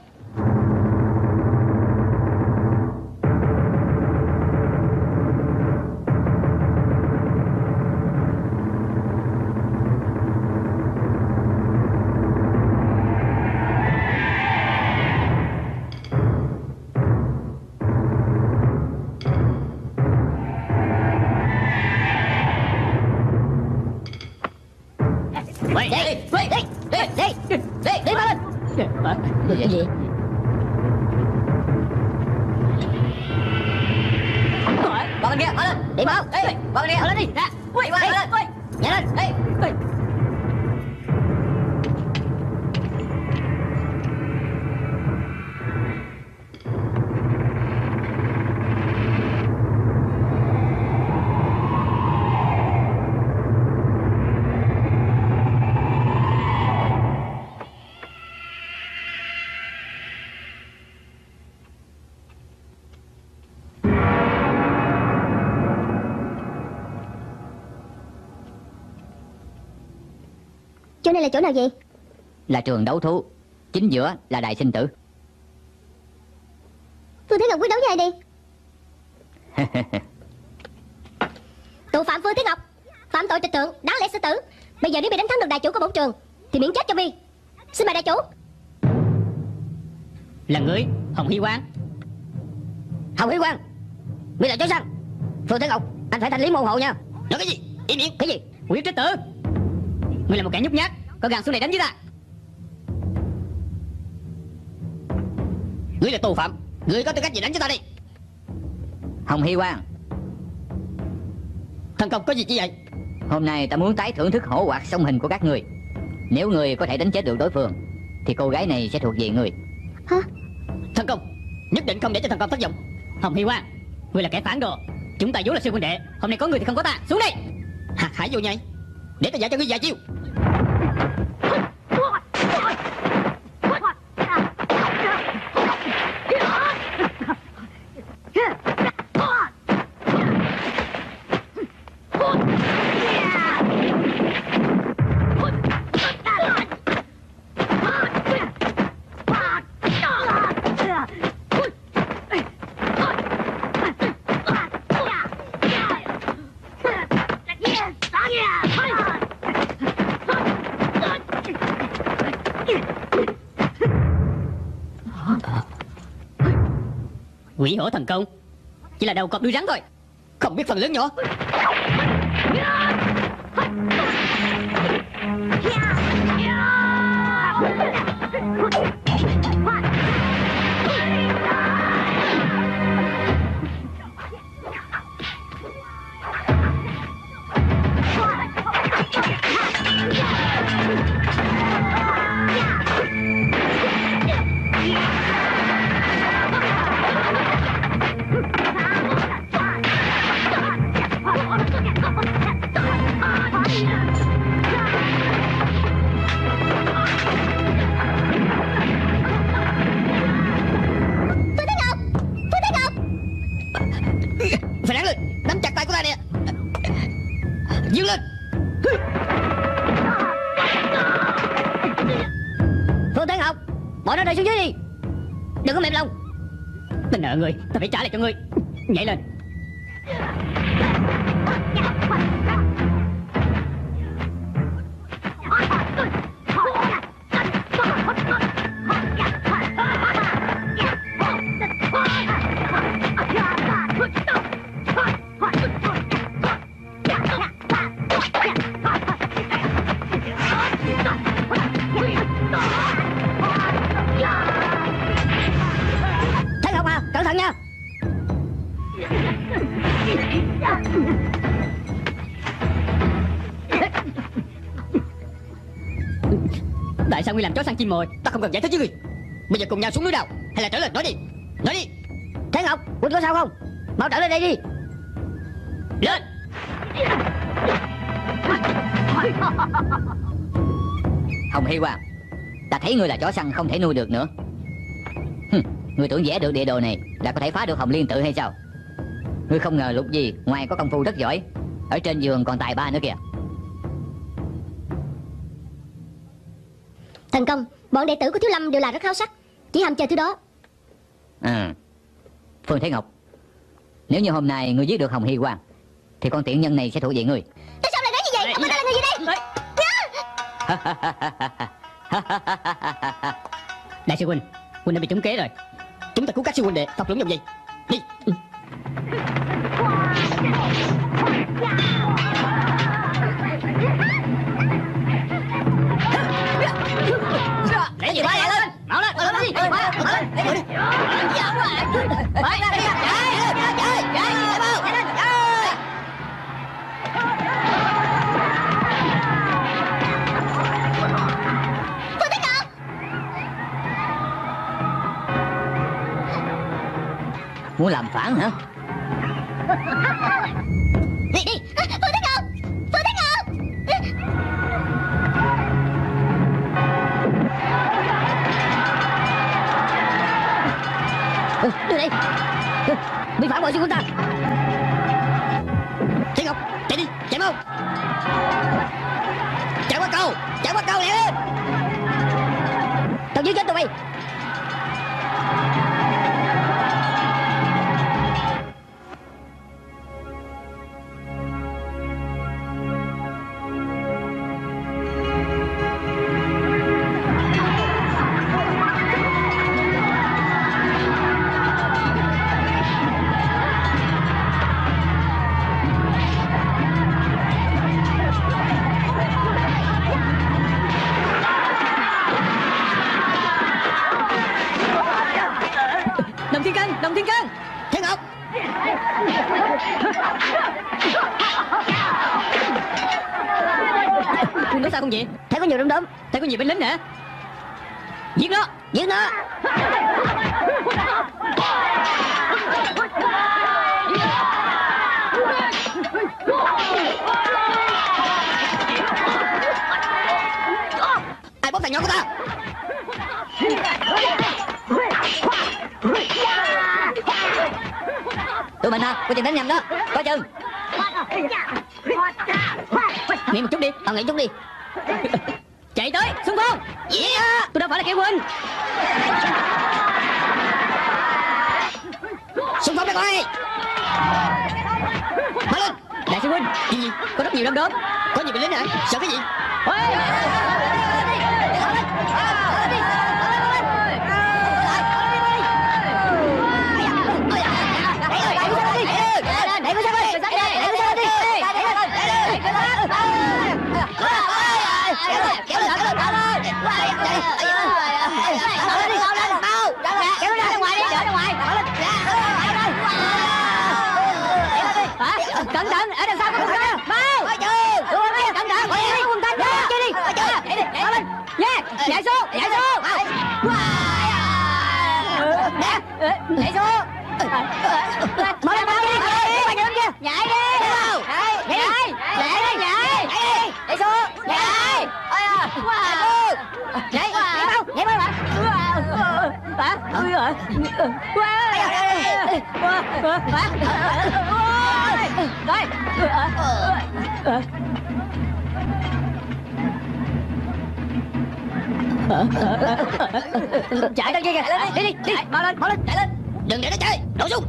Đi mà lên. Gì vậy? Vào bên kia, mau lên. Đi mau. Ê, vào bên kia. Mau lên đi. Ra. Ui, vào lên. Ui. Nhanh lên. Ê, ui. Chỗ này là chỗ nào vậy? Là trường đấu thú, chính giữa là đài sinh tử. Phương Thế Ngọc quyết đấu với ai đi? Tù phạm Phương Thế Ngọc phạm tội trịch thượng, đáng lẽ xử tử. Bây giờ nếu bị đánh thắng được đại chủ của bổn trường thì miễn chết cho mi. Xin mời đại chủ. Là người Hồng Hy Quang. Hồng Hy Quang, mi là chó săn. Phương Thế Ngọc, anh phải thanh lý môn hộ nha. Nói cái gì? Im miệng. Cái gì? Quyết trích tử. Ngươi là một kẻ nhút nhát, có gan xuống này đánh với ta. Ngươi là tù phạm, ngươi có tư cách gì đánh với ta đi? Hồng Hy Quang, Thần công có gì chứ vậy? hôm nay ta muốn tái thưởng thức hổ hoạt song hình của các người. Nếu người có thể đánh chết được đối phương thì cô gái này sẽ thuộc về người. Hả? Thần công, nhất định không để cho thần công thất vọng. Hồng Hy Quang, ngươi là kẻ phản đồ. Chúng ta vốn là sư huynh đệ, hôm nay có người thì không có ta. Xuống đây. Hạt hải vô nhai, để ta dạy cho ngươi vài chiêu. Quỷ hổ thần công chỉ là đầu cọp đuôi rắn thôi, không biết phần lớn nhỏ. Phải đáng lên, nắm chặt tay của ta nè. Dương lên. Phương Thế Ngọc, bỏ nó rơi xuống dưới đi. Đừng có mềm lòng. Ta nợ ngươi, ta phải trả lại cho ngươi. Nhảy lên. Thế Ngọc à, cẩn thận nha. Tại sao ngươi làm chó săn chim mồi? Ta không cần giải thích với ngươi. Bây giờ cùng nhau xuống núi đào, hay là trở lên? Nói đi, nói đi. Thế Ngọc, Quỳnh có sao không? Mau trở lên đây đi. Lên. Hồng Hy Quang, ta thấy ngươi là chó săn không thể nuôi được nữa. Ngươi tưởng vẽ được địa đồ này là có thể phá được Hồng Liên Tự hay sao? Ngươi không ngờ Lục Di ngoài có công phu rất giỏi, ở trên giường còn tài ba nữa kìa. Thần công, bọn đệ tử của Thiếu Lâm đều là rất háo sắc, chỉ ham chơi thứ đó. Phương Thế Ngọc, nếu như hôm nay ngươi giết được Hồng Hy Quang thì con tiện nhân này sẽ thuộc về ngươi. Tại sao lại nói như vậy? Ông ta là người gì đây? Đại sư huynh, huynh đã bị trúng kế rồi. Chúng ta cứu các sư huynh đệ tập lũng dòng gì? Đi. Lấy gì ba lên? Mau lên, mau lên đi. Mau lên, mau lên. Chạy, chạy, chạy, chạy, chạy, chạy, chạy, chạy, chạy, chạy, chạy, chạy, chạy, chạy, chạy, chạy, chạy, chạy, chạy, chạy, Muốn làm phản hả? Đi đi. Phương Thế Ngộ. Phương Thế Ngộ. Đưa đây. Bị phản bội sư quân ta. Thế Ngọc, chạy đi, chạy mau. Chạy qua cầu lẹ lên. Tao giết chết tụi mày. Đồng Thiên Cân. Thế Ngọc. Quân đó sao không vậy? Thấy có nhiều đom đóm. Thấy có nhiều binh lính hả? Giết nó. Ai bóp thằng nhỏ của ta? Tụi mình có chừng đánh nhầm đó. Coi chừng. Nghỉ một chút đi. Nghỉ chút đi. Chạy tới, xung phong. Yeah. Tôi đâu phải là kẻ huynh. Xung phong ra coi. Mau lên. Đại sư huynh. Chuyện gì? Có rất nhiều đom đóm. Có nhiều binh lính hả? Sợ cái gì? Cẩn thận, ở đằng sau có quân ta. Mau. Cẩn thận. Có quân ta. Chơi đi. Mau lên. Yeah, nhảy xuống. Nhảy xuống. Mau lên, mau đi. Nhảy đi. Nhảy. Nhảy xuống. Nhảy. Nhảy mau bạn. Chạy đâu kia kìa. Đi. Mau lên, chạy lên. Đừng để nó chạy. Nổ súng.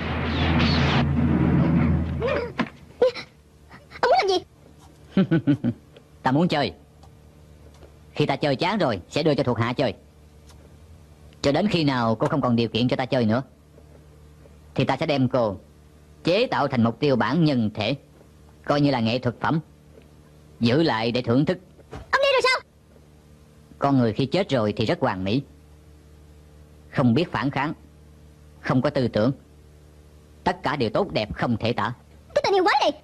Ông muốn làm gì? Ta muốn chơi. Khi ta chơi chán rồi sẽ đưa cho thuộc hạ chơi. Cho đến khi nào cô không còn điều kiện cho ta chơi nữa thì ta sẽ đem cô chế tạo thành mục tiêu bản nhân thể, coi như là nghệ thuật phẩm, giữ lại để thưởng thức. Ông đi rồi sao? Con người khi chết rồi thì rất hoàn mỹ, không biết phản kháng, không có tư tưởng, tất cả đều tốt đẹp không thể tả. Cái tình yêu quái này.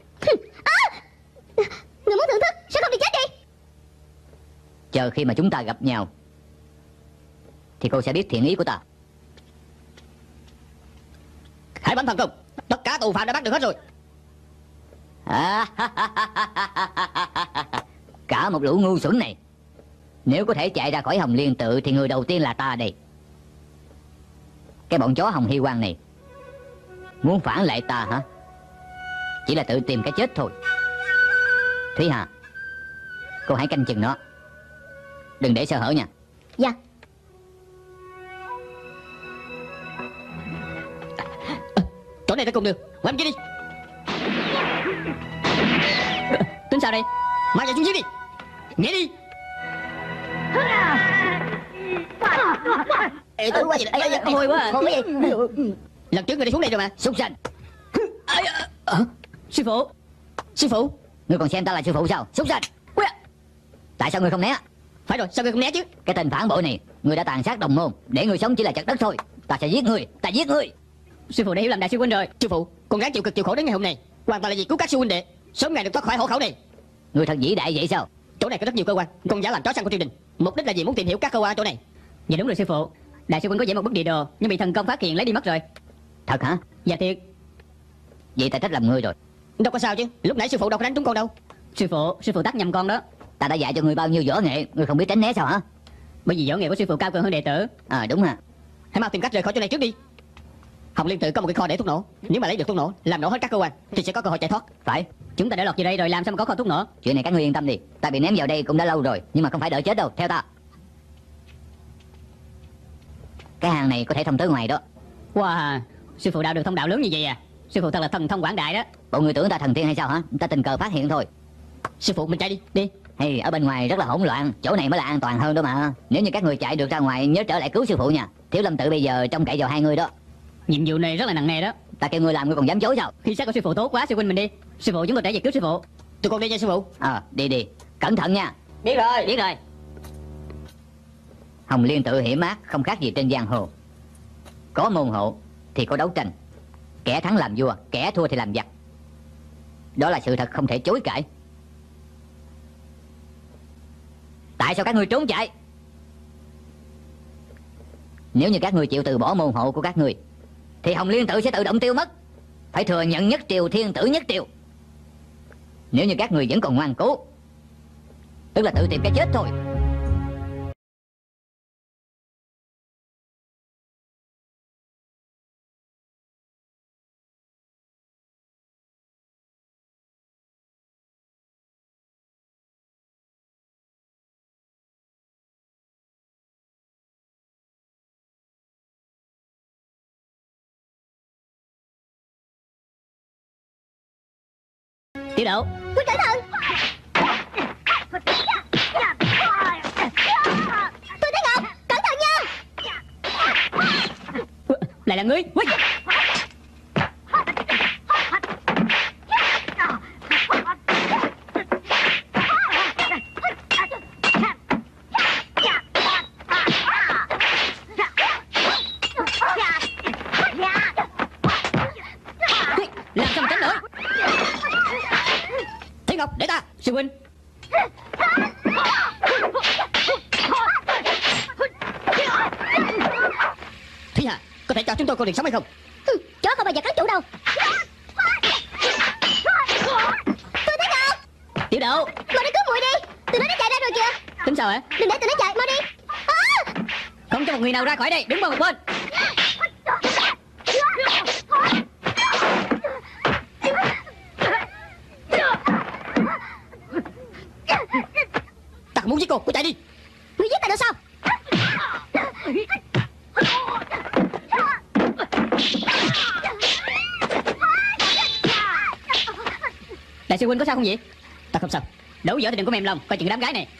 Người muốn thưởng thức sao không đi chết đi? Chờ khi mà chúng ta gặp nhau thì cô sẽ biết thiện ý của ta. Hãy bắn thần công. Tất cả tù phạm đã bắt được hết rồi. Cả một lũ ngu xuẩn này. Nếu có thể chạy ra khỏi Hồng Liên Tự thì người đầu tiên là ta đây. Cái bọn chó Hồng Hy Quang này muốn phản lại ta hả? Chỉ là tự tìm cái chết thôi. Thúy Hà, cô hãy canh chừng nó, đừng để sơ hở nha. Dạ. Chỗ này ta cùng đường. Quay kia đi. Tính sao đây? Mang vào xuống dưới đi. Nhảy đi. Ê, tôi quá gì đấy. Hôi quá à. Không có gì. Lần trước người đi xuống đây rồi mà. Súc sanh. Sư phụ. Ngươi còn xem ta là sư phụ sao? Súc sanh. Tại sao ngươi không né? Phải rồi, sao ngươi không né chứ? Cái tên phản bội này, ngươi đã tàn sát đồng môn, để ngươi sống chỉ là chặt đất thôi. Ta sẽ giết ngươi, ta giết ngươi. Sư phụ đã hiểu lầm đại sư huynh rồi. Sư phụ, con gái chịu cực chịu khổ đến ngày hôm nay, hoàn toàn là vì cứu các sư huynh đệ, sớm ngày được thoát khỏi hộ khẩu này. Ngươi thật vĩ đại vậy sao? Chỗ này có rất nhiều cơ quan, con giả làm chó săn của triều đình, mục đích là gì? Muốn tìm hiểu các cơ quan ở chỗ này. Dạ đúng rồi sư phụ. Đại sư huynh có vẽ một bức địa đồ nhưng bị thần công phát hiện lấy đi mất rồi. Thật hả? Dạ thiệt. Vậy ta trách lầm ngươi rồi. Đâu có sao chứ, lúc nãy sư phụ đâu có đánh trúng con đâu. Sư phụ tắt nhầm con đó. Ta đã dạy cho ngươi bao nhiêu võ nghệ, ngươi không biết tránh né sao hả? Bởi vì võ nghệ của sư phụ cao cường hơn đệ tử. Đúng hả? Hãy mau tìm cách rời khỏi chỗ này trước đi. Hồng Liên Tự có một cái kho để thuốc nổ, nếu mà lấy được thuốc nổ, làm nổ hết các cơ quan thì sẽ có cơ hội chạy thoát. Phải. Chúng ta đã lọt vào đây rồi, làm sao mà có kho thuốc nổ? Chuyện này các ngươi yên tâm đi, ta bị ném vào đây cũng đã lâu rồi, nhưng mà không phải đợi chết đâu, theo ta. Cái hang này có thể thông tới ngoài đó. Wow, sư phụ đạo được thông đạo lớn như vậy à? Sư phụ thật là thần thông quảng đại đó. Bộ người tưởng ta thần tiên hay sao hả? Ta tình cờ phát hiện thôi. Sư phụ mình chạy đi. Hey, ở bên ngoài rất là hỗn loạn, chỗ này mới là an toàn hơn đó mà. Nếu như các người chạy được ra ngoài, nhớ trở lại cứu sư phụ nha. Thiếu Lâm Tự bây giờ trông cậy vào hai người đó. Nhiệm vụ này rất là nặng nề đó. Ta kêu ngươi làm ngươi còn dám chối sao? Khi xác của sư phụ tốt quá, sư huynh mình đi. Sư phụ chúng tôi trở về cứu sư phụ. Tụi con đi nha sư phụ. Đi, cẩn thận nha. Biết rồi. Hồng Liên Tự hiểm ác không khác gì trên giang hồ. Có môn hộ thì có đấu tranh, kẻ thắng làm vua, kẻ thua thì làm giặc. Đó là sự thật không thể chối cãi. Tại sao các ngươi trốn chạy? Nếu như các ngươi chịu từ bỏ môn hộ của các ngươi thì Hồng Liên Tự sẽ tự động tiêu mất. Phải thừa nhận nhất triều thiên tử nhất triều. Nếu như các ngươi vẫn còn ngoan cố, tức là tự tìm cái chết thôi. Tiểu Đậu, Huynh cẩn thận. Tôi thấy Ngọc, cẩn thận nha. lại là ngươi. Làm sao mà tránh nổi? Thế Ngọc, để ta, sư huynh. Thí Hà, có thể cho chúng tôi con đường sống hay không? Chó không bao giờ cắn chủ đâu. Tôi thấy Ngọc. Tiểu Đậu, Mau đi cứu muội đi. Tụi nó chạy ra rồi kìa. tính sao hả? Đừng để tụi nó chạy, mau đi. Không cho một người nào ra khỏi đây, đứng qua một bên. Ta không muốn giết cô chạy đi. Ngươi giết ta được sao? Đại sư huynh có sao không vậy? Ta không sao. Đấu võ thì đừng có mềm lòng, coi chừng đám gái này.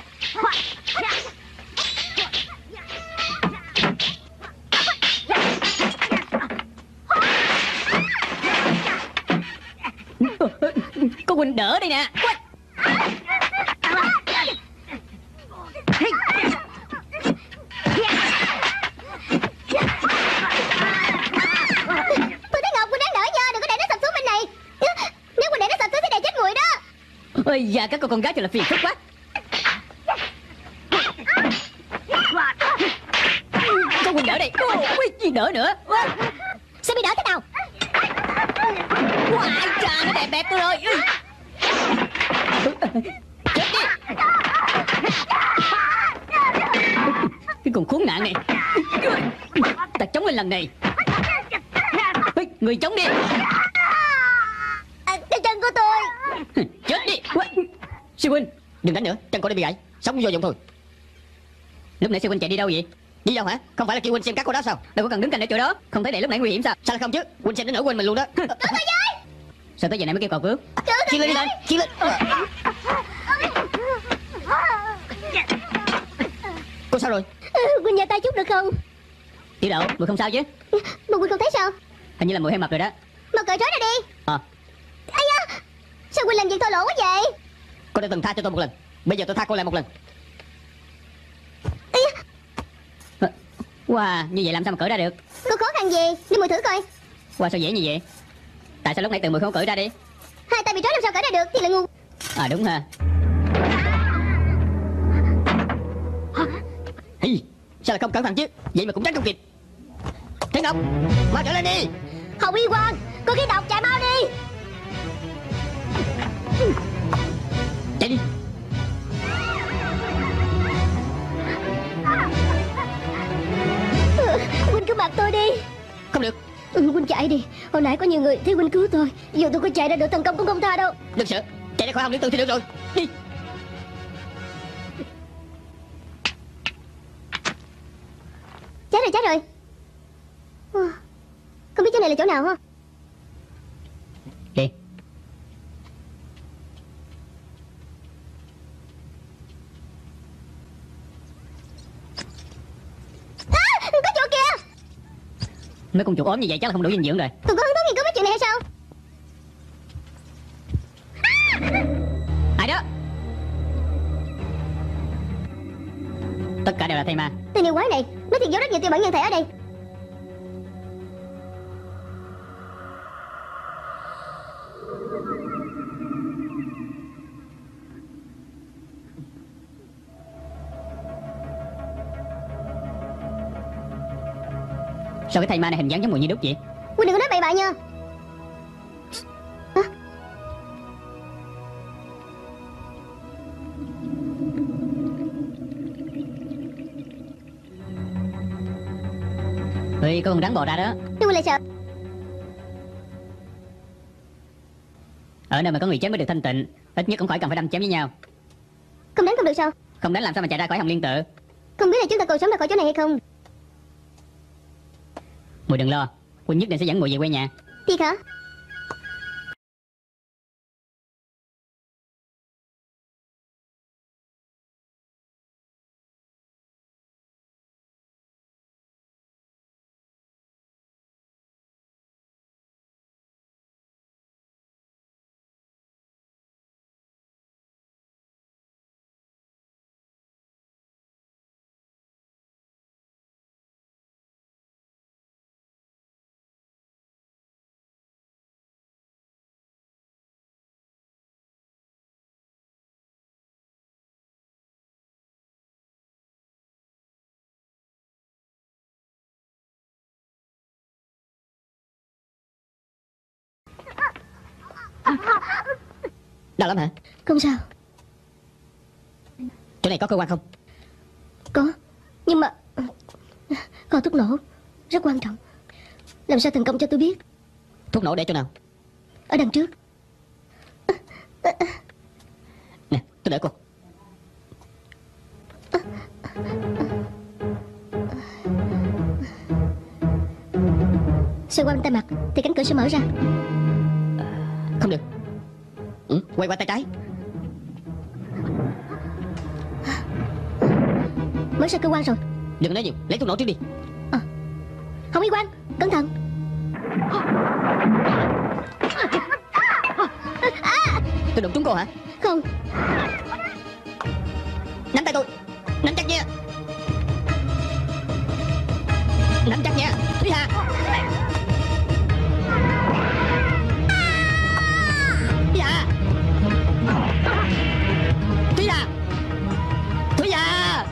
Có huynh đỡ đây nè. Tôi thấy Ngọc, Huynh đáng đỡ nha, đừng có để nó sập xuống bên này. Nếu Huynh để nó sập xuống thì để chết muội đó. Ôi da, các con gái thật là phiền phức quá. Có huynh đỡ đây. Ui, đỡ nữa. Sẽ bị đỡ thế nào? Wow, trời, nó đẹp tôi rồi. Chết đi. Cái con khốn nạn này. Ta chống lên lần này. Người chống đi. Cái chân của tôi. Chết đi. Sư huynh, đừng đánh nữa, chân cô đã bị gãy, sống vô dụng thôi. Lúc nãy sư huynh chạy đi đâu vậy? Đi đâu hả? Không phải là kêu huynh xem các cô đó sao? Đâu có cần đứng cạnh ở chỗ đó. Không thấy để lúc nãy nguy hiểm sao? Sao lại không chứ? Huynh xem đến nỗi quên mình luôn đó. Sao tới giờ này mới kêu cầu cứu? Chiên lên đi lên, chiên lên. Cô sao rồi? Huynh giơ tay chút được không? Tiểu Đậu, muội không sao chứ? Mà Huynh không thấy sao? Hình như là muội hơi mập rồi đó. Mau cởi trói ra đi. Ây da, sao Huynh làm việc thô lỗ quá vậy? Cô đã từng tha cho tôi một lần, bây giờ tôi tha cô lại một lần. Wow, như vậy làm sao mà cởi ra được? Có khó khăn gì? Đi muội thử coi. Wow, sao dễ như vậy? Tại sao lúc nãy từ muội không cởi ra đi? Hai tay bị trói làm sao cởi ra được thì là ngu. Đúng ha. Hi, sao lại không cẩn thận chứ? Vậy mà cũng tránh không kịp. Thế Thiên Ngọc, mau trở lên đi. Hồng Y Quang, có khí độc, chạy mau đi. Chạy đi. Huynh cứu mạng tôi đi. Không được. Huynh chạy đi. Hồi nãy có nhiều người thấy huynh cứu tôi. Dù tôi có chạy ra được thần công cũng không tha đâu. Đừng sợ, chạy ra khỏi Hồng Liên Tự thì được rồi. Đi. Chết rồi. Không biết chỗ này là chỗ nào không? Đi. Có chỗ kìa. Mấy con chuột ốm như vậy chắc là không đủ dinh dưỡng rồi. Còn có hứng thú nghiên cứu mấy chuyện này hay sao? Ai đó? Tất cả đều là thây ma. Tên yêu quái này, nó thiệt giấu rất nhiều tiêu bản nhân thể ở đây. Sao cái thây ma này hình dáng giống mùi như đúc vậy? Huynh đừng có nói bậy bạ nha. Ê, có con rắn bò ra đó. Nhưng Huynh lại sợ. Ở nơi mà có người chết mới được thanh tịnh, ít nhất cũng khỏi cần phải đâm chém với nhau. Không đánh không được sao? Không đánh làm sao mà chạy ra khỏi Hồng Liên Tự. Không biết là chúng ta còn sống ra khỏi chỗ này hay không? Mùi đừng lo, Huynh nhất định sẽ dẫn mùi về quê nhà. Thiệt hả? Đau lắm hả? Không sao. Chỗ này có cơ quan không? Có. Nhưng mà kho thuốc nổ rất quan trọng. Làm sao thành công cho tôi biết? Thuốc nổ để chỗ nào? Ở đằng trước. Nè, tôi đỡ cô. Xoay qua bên tay mặt thì cánh cửa sẽ mở ra. Không được. Quay qua tay trái. Mở ra cơ quan rồi. Đừng nói nhiều, lấy thuốc nổ trước đi. Hồng Y Quang, cẩn thận. Tôi đụng trúng cô hả? Không. Nắm tay tôi. Nắm chắc nha. Nắm chắc nha Thúy Hà. Thúy Hà. Thúy Hà. Thúy Hà.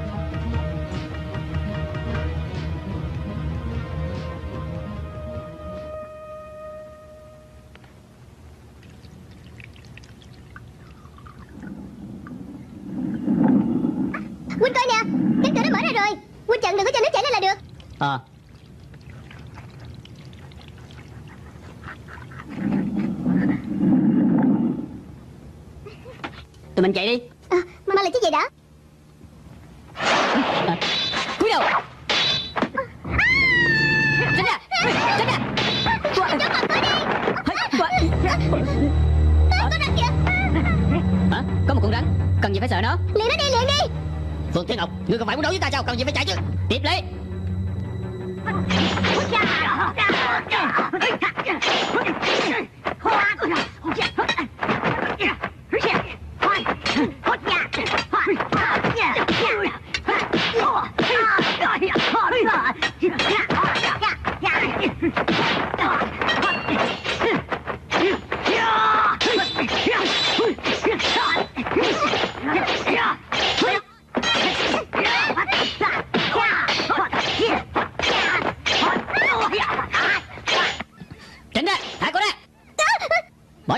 Huynh coi nè, cánh cửa nó mở ra rồi. Huynh chặn đừng có cho nó chạy lên là được. Tụi mình chạy đi. Mà là chiếc gì đó? Cúi đầu. Tránh ra. Tránh ra. Giấu mặt tôi đi. Con rắn kìa. Hả? Có một con rắn. Cần gì phải sợ nó? Liền nó đi, liền đi. Phương Thiên Ngọc, ngươi không phải muốn đấu với ta sao? Cần gì phải chạy chứ? Tiếp lấy.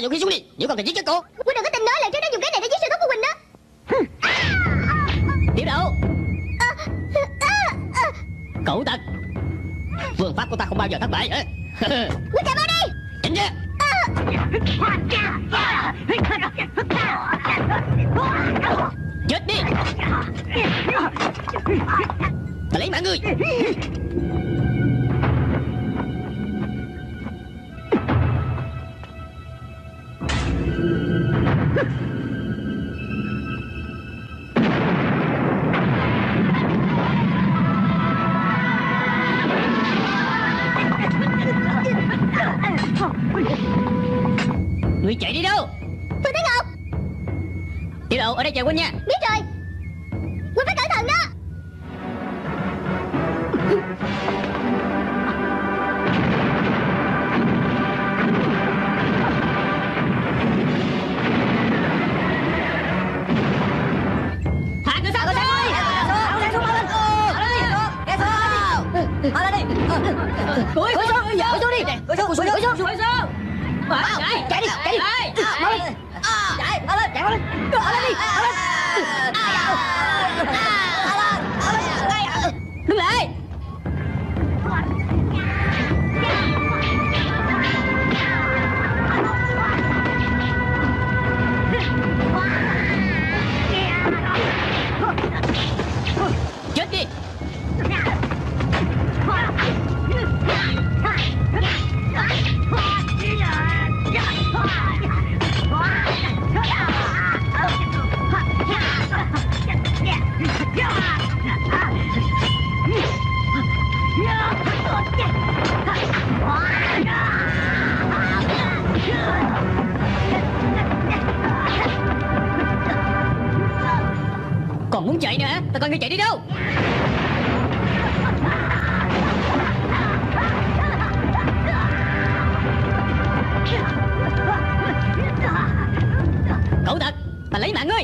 vũ khí xuống đi, nếu không thì giết chết cô. Huynh đừng có tin nói lần trước đã dùng cái này để giết sư thúc của Huynh đó. Tiểu Đậu. Cẩu tật. Phương pháp của ta không bao giờ thất bại. Huynh chạy mau đi. Tránh ra. Chết đi. Ta lấy mạng ngươi. Ngươi chạy đi đâu? Phương Thế Ngọc. Tiểu Đậu ở đây chờ Huynh nha. Biết rồi. Huynh phải cẩn thận đó. Hạ cửa sắt ơi. Để xuống mau lên. Để xuống. Mau lên đi. Cúi xuống đi. Chạy đi. Mau lên. Chạy, mau lên, chạy mau lên. Mau lên đi. Mau lên. Đứng lại. Chết đi. Còn muốn chạy nữa hả? Ta coi ngươi chạy đi đâu. Cậu thật, ta lấy mạng ngươi.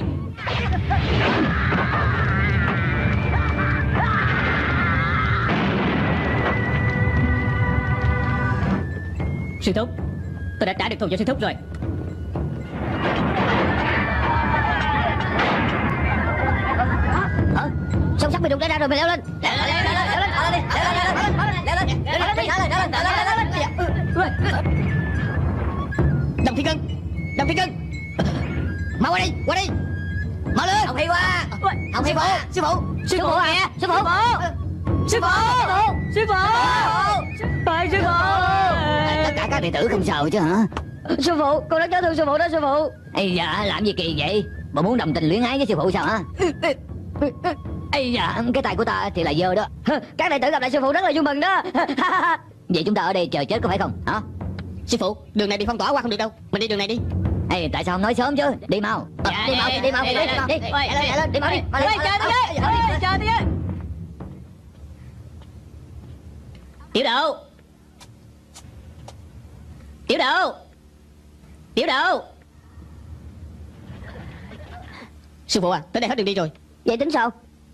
Sư thúc, tôi đã trả được thù cho sư thúc rồi. Song sắt bị đụng ra rồi, mày leo lên. Leo lên. Đồng Phi Cân, mau qua đi, mau lên. Hồng Hi qua. Sư phụ kìa. Sư phụ. Tất cả các đệ tử không sao chứ hả? Sư phụ, con rất nhớ thương sư phụ đó sư phụ. Ây dạ, làm gì kỳ vậy? Bộ muốn đồng tình luyến ái với sư phụ sao hả? Ây dạ, cái tay của ta thì là dơ đó. Các đệ tử gặp lại sư phụ rất là vui mừng đó. Vậy chúng ta ở đây chờ chết có phải không? Hả? Sư phụ, đường này bị phong tỏa qua không được đâu. Mình đi đường này đi. Ê, tại sao không nói sớm chứ? Đi mau. Đi mau. Đi mau đi. Chờ đi. Tiểu Đậu. Sư phụ à, tới đây hết đường đi rồi. Vậy tính sao?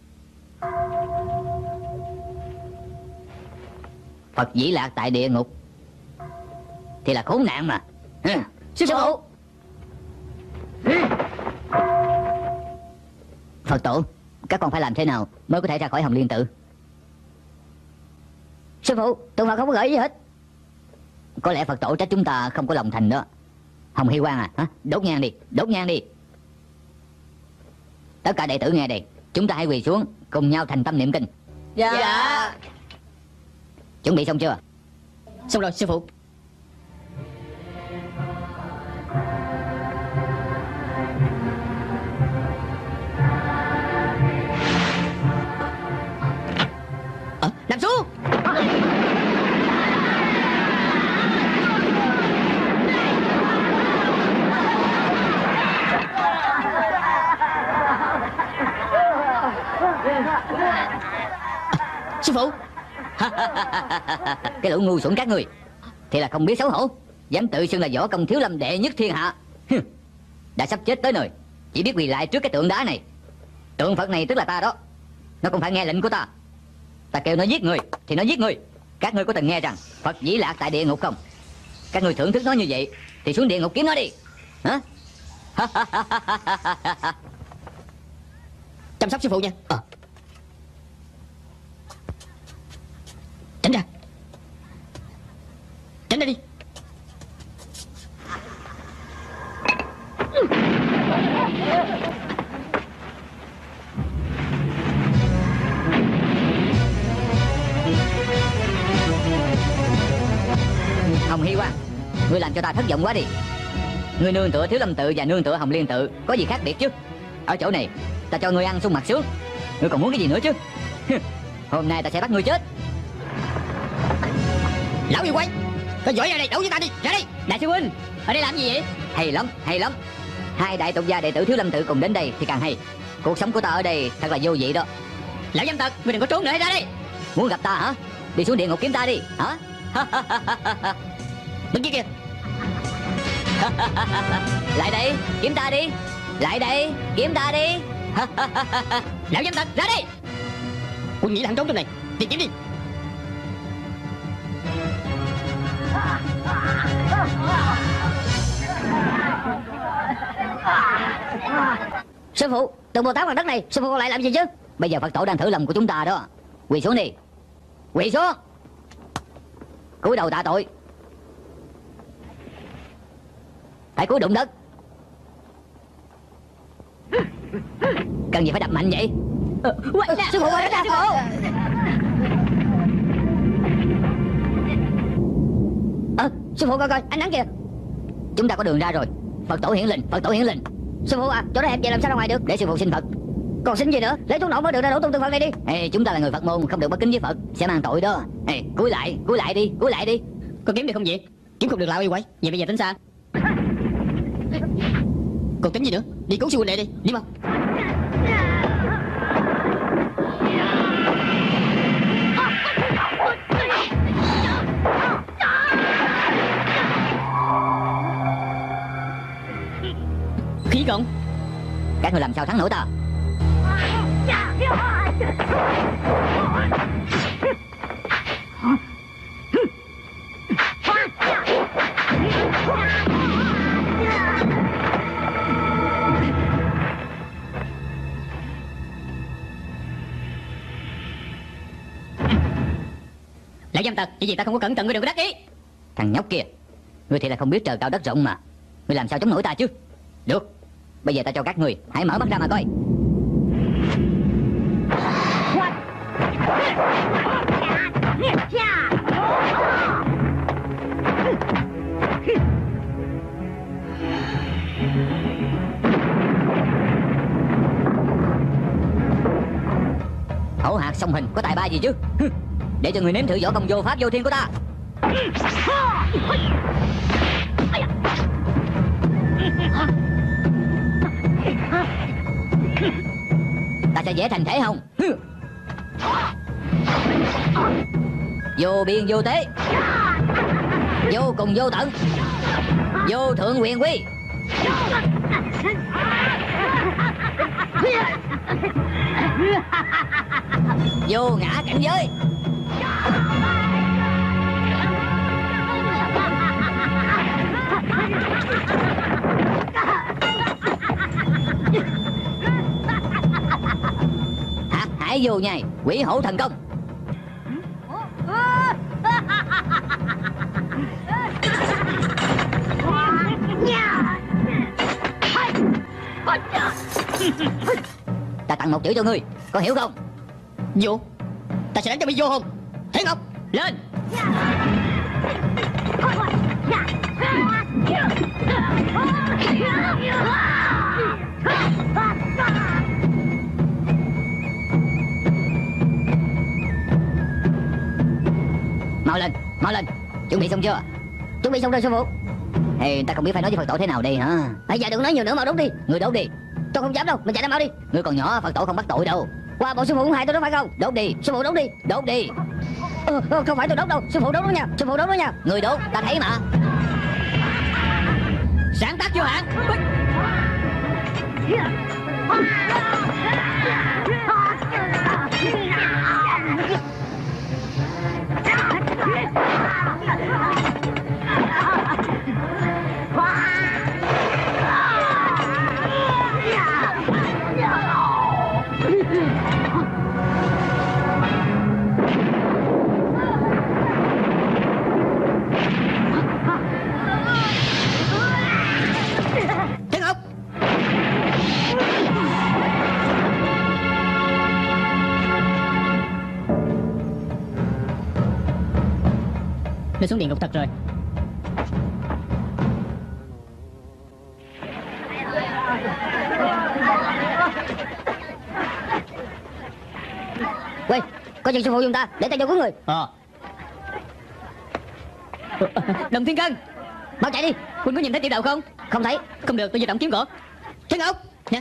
Phật dĩ lạc tại địa ngục thì là khốn nạn mà. Sư phụ. Phật tổ, các con phải làm thế nào mới có thể ra khỏi Hồng Liên Tự? Sư phụ, tụi Phật không có gợi gì hết. Có lẽ Phật tổ trách chúng ta không có lòng thành đó. Hồng Hy Quang à, hả? Đốt nhang đi. Tất cả đệ tử nghe đây, chúng ta hãy quỳ xuống cùng nhau thành tâm niệm kinh. Dạ. Chuẩn bị xong chưa? Xong rồi sư phụ. Nằm xuống. Sư phụ. Cái lũ ngu xuẩn các người thì là không biết xấu hổ, dám tự xưng là võ công thiếu lâm đệ nhất thiên hạ. Đã sắp chết tới nơi, chỉ biết quỳ lại trước cái tượng đá này. Tượng Phật này tức là ta đó. Nó không phải nghe lệnh của ta. Ta kêu nó giết người thì nó giết người. Các ngươi có từng nghe rằng Phật dĩ lạc tại địa ngục không? Các ngươi thưởng thức nó như vậy thì xuống địa ngục kiếm nó đi. Hả? Chăm sóc sư phụ nha. Tránh ra. Tránh ra đi. Hồng Hy Quang, ngươi làm cho ta thất vọng quá đi. Ngươi nương tựa Thiếu Lâm tự và nương tựa Hồng Liên tự có gì khác biệt chứ? Ở chỗ này ta cho ngươi ăn sung mặt sướng, ngươi còn muốn cái gì nữa chứ? Hôm nay ta sẽ bắt ngươi chết. Lão yêu quái, có giỏi ra đây đấu với ta đi, ra đây. Đại sư huynh, ở đây làm gì vậy? Hay lắm, hay lắm. Hai đại tục gia đệ tử Thiếu Lâm tự cùng đến đây thì càng hay. Cuộc sống của ta ở đây thật là vô vị đó. Lão dâm tặc, ngươi đừng có trốn nữa, ra đây. Muốn gặp ta hả? Đi xuống địa ngục kiếm ta đi, hả? Bên kia kìa. Lại đây, kiếm ta đi. Lại đây, kiếm ta đi. Lão dâm tặc, ra đây. Quân nghĩ là hắn trốn trong này, tìm kiếm đi. Sư phụ, từ Bồ Tát mặt đất này, sư phụ còn lại làm gì chứ? Bây giờ Phật tổ đang thử lòng của chúng ta đó. Quỳ xuống đi. Quỳ xuống. Cúi đầu tạ tội. Phải cúi đụng đất. Cần gì phải đập mạnh vậy? Sư phụ ơi, sư phụ. Sư phụ coi coi, ánh nắng kìa. Chúng ta có đường ra rồi. Phật tổ hiển linh, Phật tổ hiển linh. Sư phụ à, chỗ đó hẹp vậy làm sao ra ngoài được? Để sư phụ xin Phật. Còn xin gì nữa? Lấy thuốc nổ mới được ra đổ tung tượng Phật này đi. Ê, chúng ta là người Phật môn, không được bất kính với Phật, sẽ mang tội đó. Ê, cúi lại đi, cúi lại đi. Có kiếm được không vậy? Kiếm không được lão yêu quái. Vậy bây giờ tính sao? Còn tính gì nữa? Đi cứu sư huynh đệ đi, đi mau. Khí cộng. Các người làm sao thắng nổi ta? Lão dâm tặc, chỉ vì ta không có cẩn thận, ngươi đừng có đắc ý. Thằng nhóc kia, ngươi thì là không biết trời cao đất rộng mà. Ngươi làm sao chống nổi ta chứ? Được, bây giờ ta cho các ngươi hãy mở mắt ra mà coi. Hổ hạt song hình có tài ba gì chứ? Để cho người nếm thử võ công vô pháp vô thiên của ta. Ta sẽ vẽ thành thể hồng. Vô biên vô tế, vô cùng vô tận, vô thượng quyền quy, vô ngã cảnh giới. Hạt hải vô nhai, quỷ hổ thần công. Ta tặng một chữ cho ngươi, có hiểu không? Vô. Ta sẽ đánh cho bị vô hồn. Thế Ngọc, lên. Mau lên, chuẩn bị xong chưa? Chuẩn bị xong rồi sư phụ. Ê, ta không biết phải nói với Phật tổ thế nào đây hả? Bây giờ đừng nói nhiều nữa, mau đốt đi. Ngươi đốt đi. Tôi không dám đâu, mình chạy ra mau đi. Ngươi còn nhỏ, Phật tổ không bắt tội đâu. Qua bộ sư phụ cũng hại tôi đó phải không? Đốt đi, Sư phụ đốt đi. đốt đi. Không phải tôi đốt đâu, sư phụ đốt đó nha, sư phụ đốt đó nha. Ngươi đốt, ta thấy mà. Sáng tác vô hạn. Nó xuống địa ngục thật rồi. Quay, có chuyện sư phụ dùng ta, để ta vô cứu người. Đồng Thiên Cân, Mau chạy đi. Huynh có nhìn thấy Tiểu Đậu không? Không thấy. Không được, tôi vừa động kiếm cổ. Trấn Ngọc nha.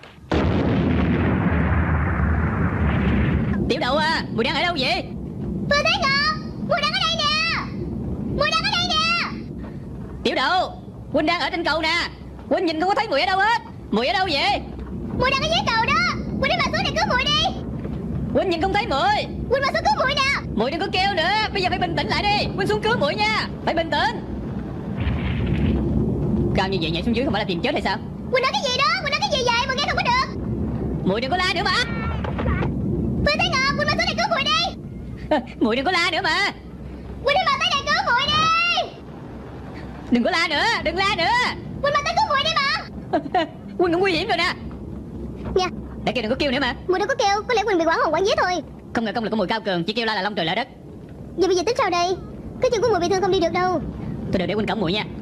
Tiểu Đậu à, mùi đang ở đâu vậy? Phương Thế Ngọc, mùi đang ở đây nè. Mùi đang ở đây nè. Tiểu Đậu, Huynh đang ở trên cầu nè. Huynh nhìn không có thấy mùi ở đâu hết. Mùi ở đâu vậy? Mùi đang ở dưới cầu đó. Mùi đi mà xuống để cứu mùi đi. Huynh nhìn không thấy mùi. Mùi mà xuống cứu mùi nè. Mùi đừng có kêu nữa, bây giờ phải bình tĩnh lại đi. Huynh xuống cứu mùi nha, phải bình tĩnh. Cao như vậy nhảy xuống dưới không phải là tìm chết hay sao? Mùi nói cái gì đó, mùi nói cái gì vậy, mùi nghe không có được. Mùi đừng có la nữa mà. Phương Thế Ngọc, mùi mà xuống để cứu mùi đi. Mùi đừng có la nữa mà. Mùi đi mà tới đây cứu mùi đi. Đừng có la nữa, đừng la nữa. Mùi mà tới cứu mùi đi mà. Huynh cũng nguy hiểm rồi nè. Nha, Đã kêu đừng có kêu nữa mà. mùi đâu có kêu, có lẽ Quỳnh bị quản hồn quản vía thôi. Không ngờ công lực của mùi cao cường, chỉ kêu la là long trời lở đất. Vậy bây giờ tính sao đây? Cái chân của mùi bị thương không đi được đâu. Tôi đều để Huynh cõng mùi nha.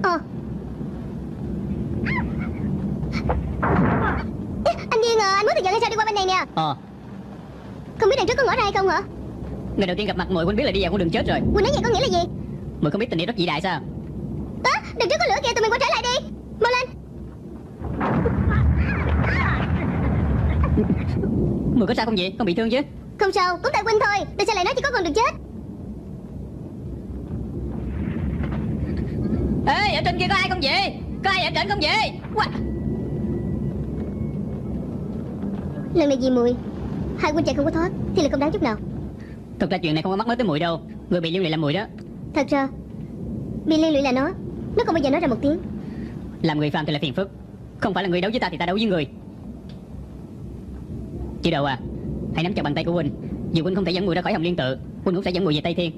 Anh điên à, anh muốn thời gian hay sao đi qua bên này nè. Không biết đằng trước có ngõ ra hay không hả? Ngày đầu tiên gặp mặt mùi Huynh biết là đi vào con đường chết rồi. Quỳnh nói vậy có nghĩa là gì? Mùi không biết tình yêu rất vĩ đại sao? Đằng trước có lửa kìa, tụi mình quay trở lại đi. Mau lên. Mùi có sao không vậy? Không bị thương chứ? Không sao, cũng tại Quỳnh thôi. Tại sao lại nói chỉ có con đường chết? Ê, ở trên kia có ai không vậy? Có ai ở trên không vậy? Lần này gì mùi? Hai Quỳnh chạy không có thoát thì là không đáng chút nào. Thực ra chuyện này không có mắc mới tới mùi đâu. Người bị liên lụy là mùi đó. Thật ra bị liên lụy là nó không bao giờ nói ra một tiếng. Làm người phàm thì là phiền phức. Không phải là người đấu với ta thì ta đấu với người. Chị Đậu à, hãy nắm chặt bàn tay của Huynh. Dù Huynh không thể dẫn mùi ra khỏi Hồng Liên Tự, Huynh cũng sẽ dẫn mùi về Tây Thiên.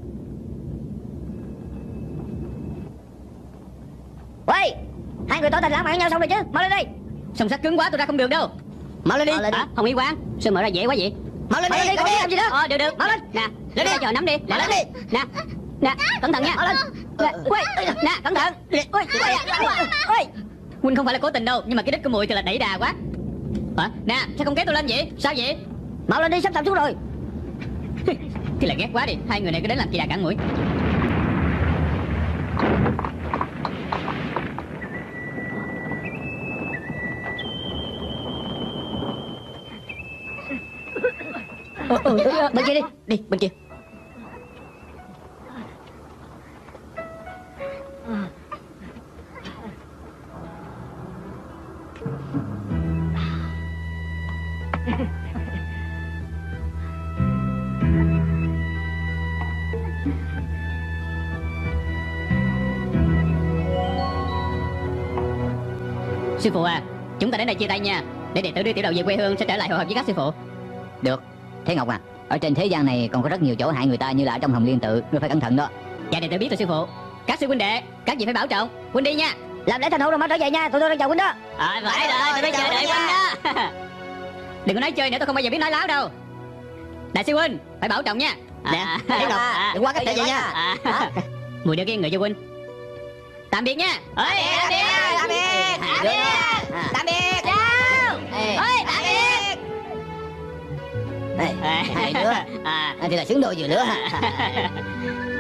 Quay, hai người tỏ tình lãng mạn nhau xong rồi chứ. Mau lên đi. Song sắt cứng quá tôi ra không được đâu. Mau lên đi. Hồng Y Quang, sao mở ra dễ quá vậy? Mau lên đi, còn đi làm gì đó. Được. Mau lên. Nè, Lên đi. chờ nắm đi. Mau lên đi. Nè, cẩn thận nha. Mau lên. Nè, cẩn thận. Huynh không phải là cố tình đâu, nhưng mà cái đích của mùi thì là đẩy đà quá. Hả? Nè, sao không kéo tôi lên vậy? Sao vậy? Mau lên đi, sắp sập xuống rồi. Thì là ghét quá đi, hai người này cứ đến làm chi đà cản mũi. Bên kia đi. Đi, bên kia. Sư phụ à, chúng ta đến đây chia tay nha. Để đệ tử đưa Tiểu Đậu về quê hương sẽ trở lại hội họp với các sư phụ. Được. Thế Ngọc à, ở trên thế gian này còn có rất nhiều chỗ hại người ta như là ở trong Hồng Liên Tự, ngươi phải cẩn thận đó. Dạ đệ tử biết rồi sư phụ. Các sư huynh đệ, các vị phải bảo trọng. Huynh đi nha. Làm lễ thành hôn rồi mau trở về nha. Tụi tôi đang chờ huynh đó. Phải rồi, tôi đang chờ đợi huynh đó. Đừng có nói chơi nữa, tôi không bao giờ biết nói láo đâu. Đại sư huynh, phải bảo trọng nha. Nè, Thế Ngọc, đừng quá cách trở về nha. Mùi đưa cái người cho huynh. Tạm biệt nha. Tạm biệt. Tạm biệt. Tạm biệt. Tạm biệt. Hai đứa thì là xứng đôi vừa nữa.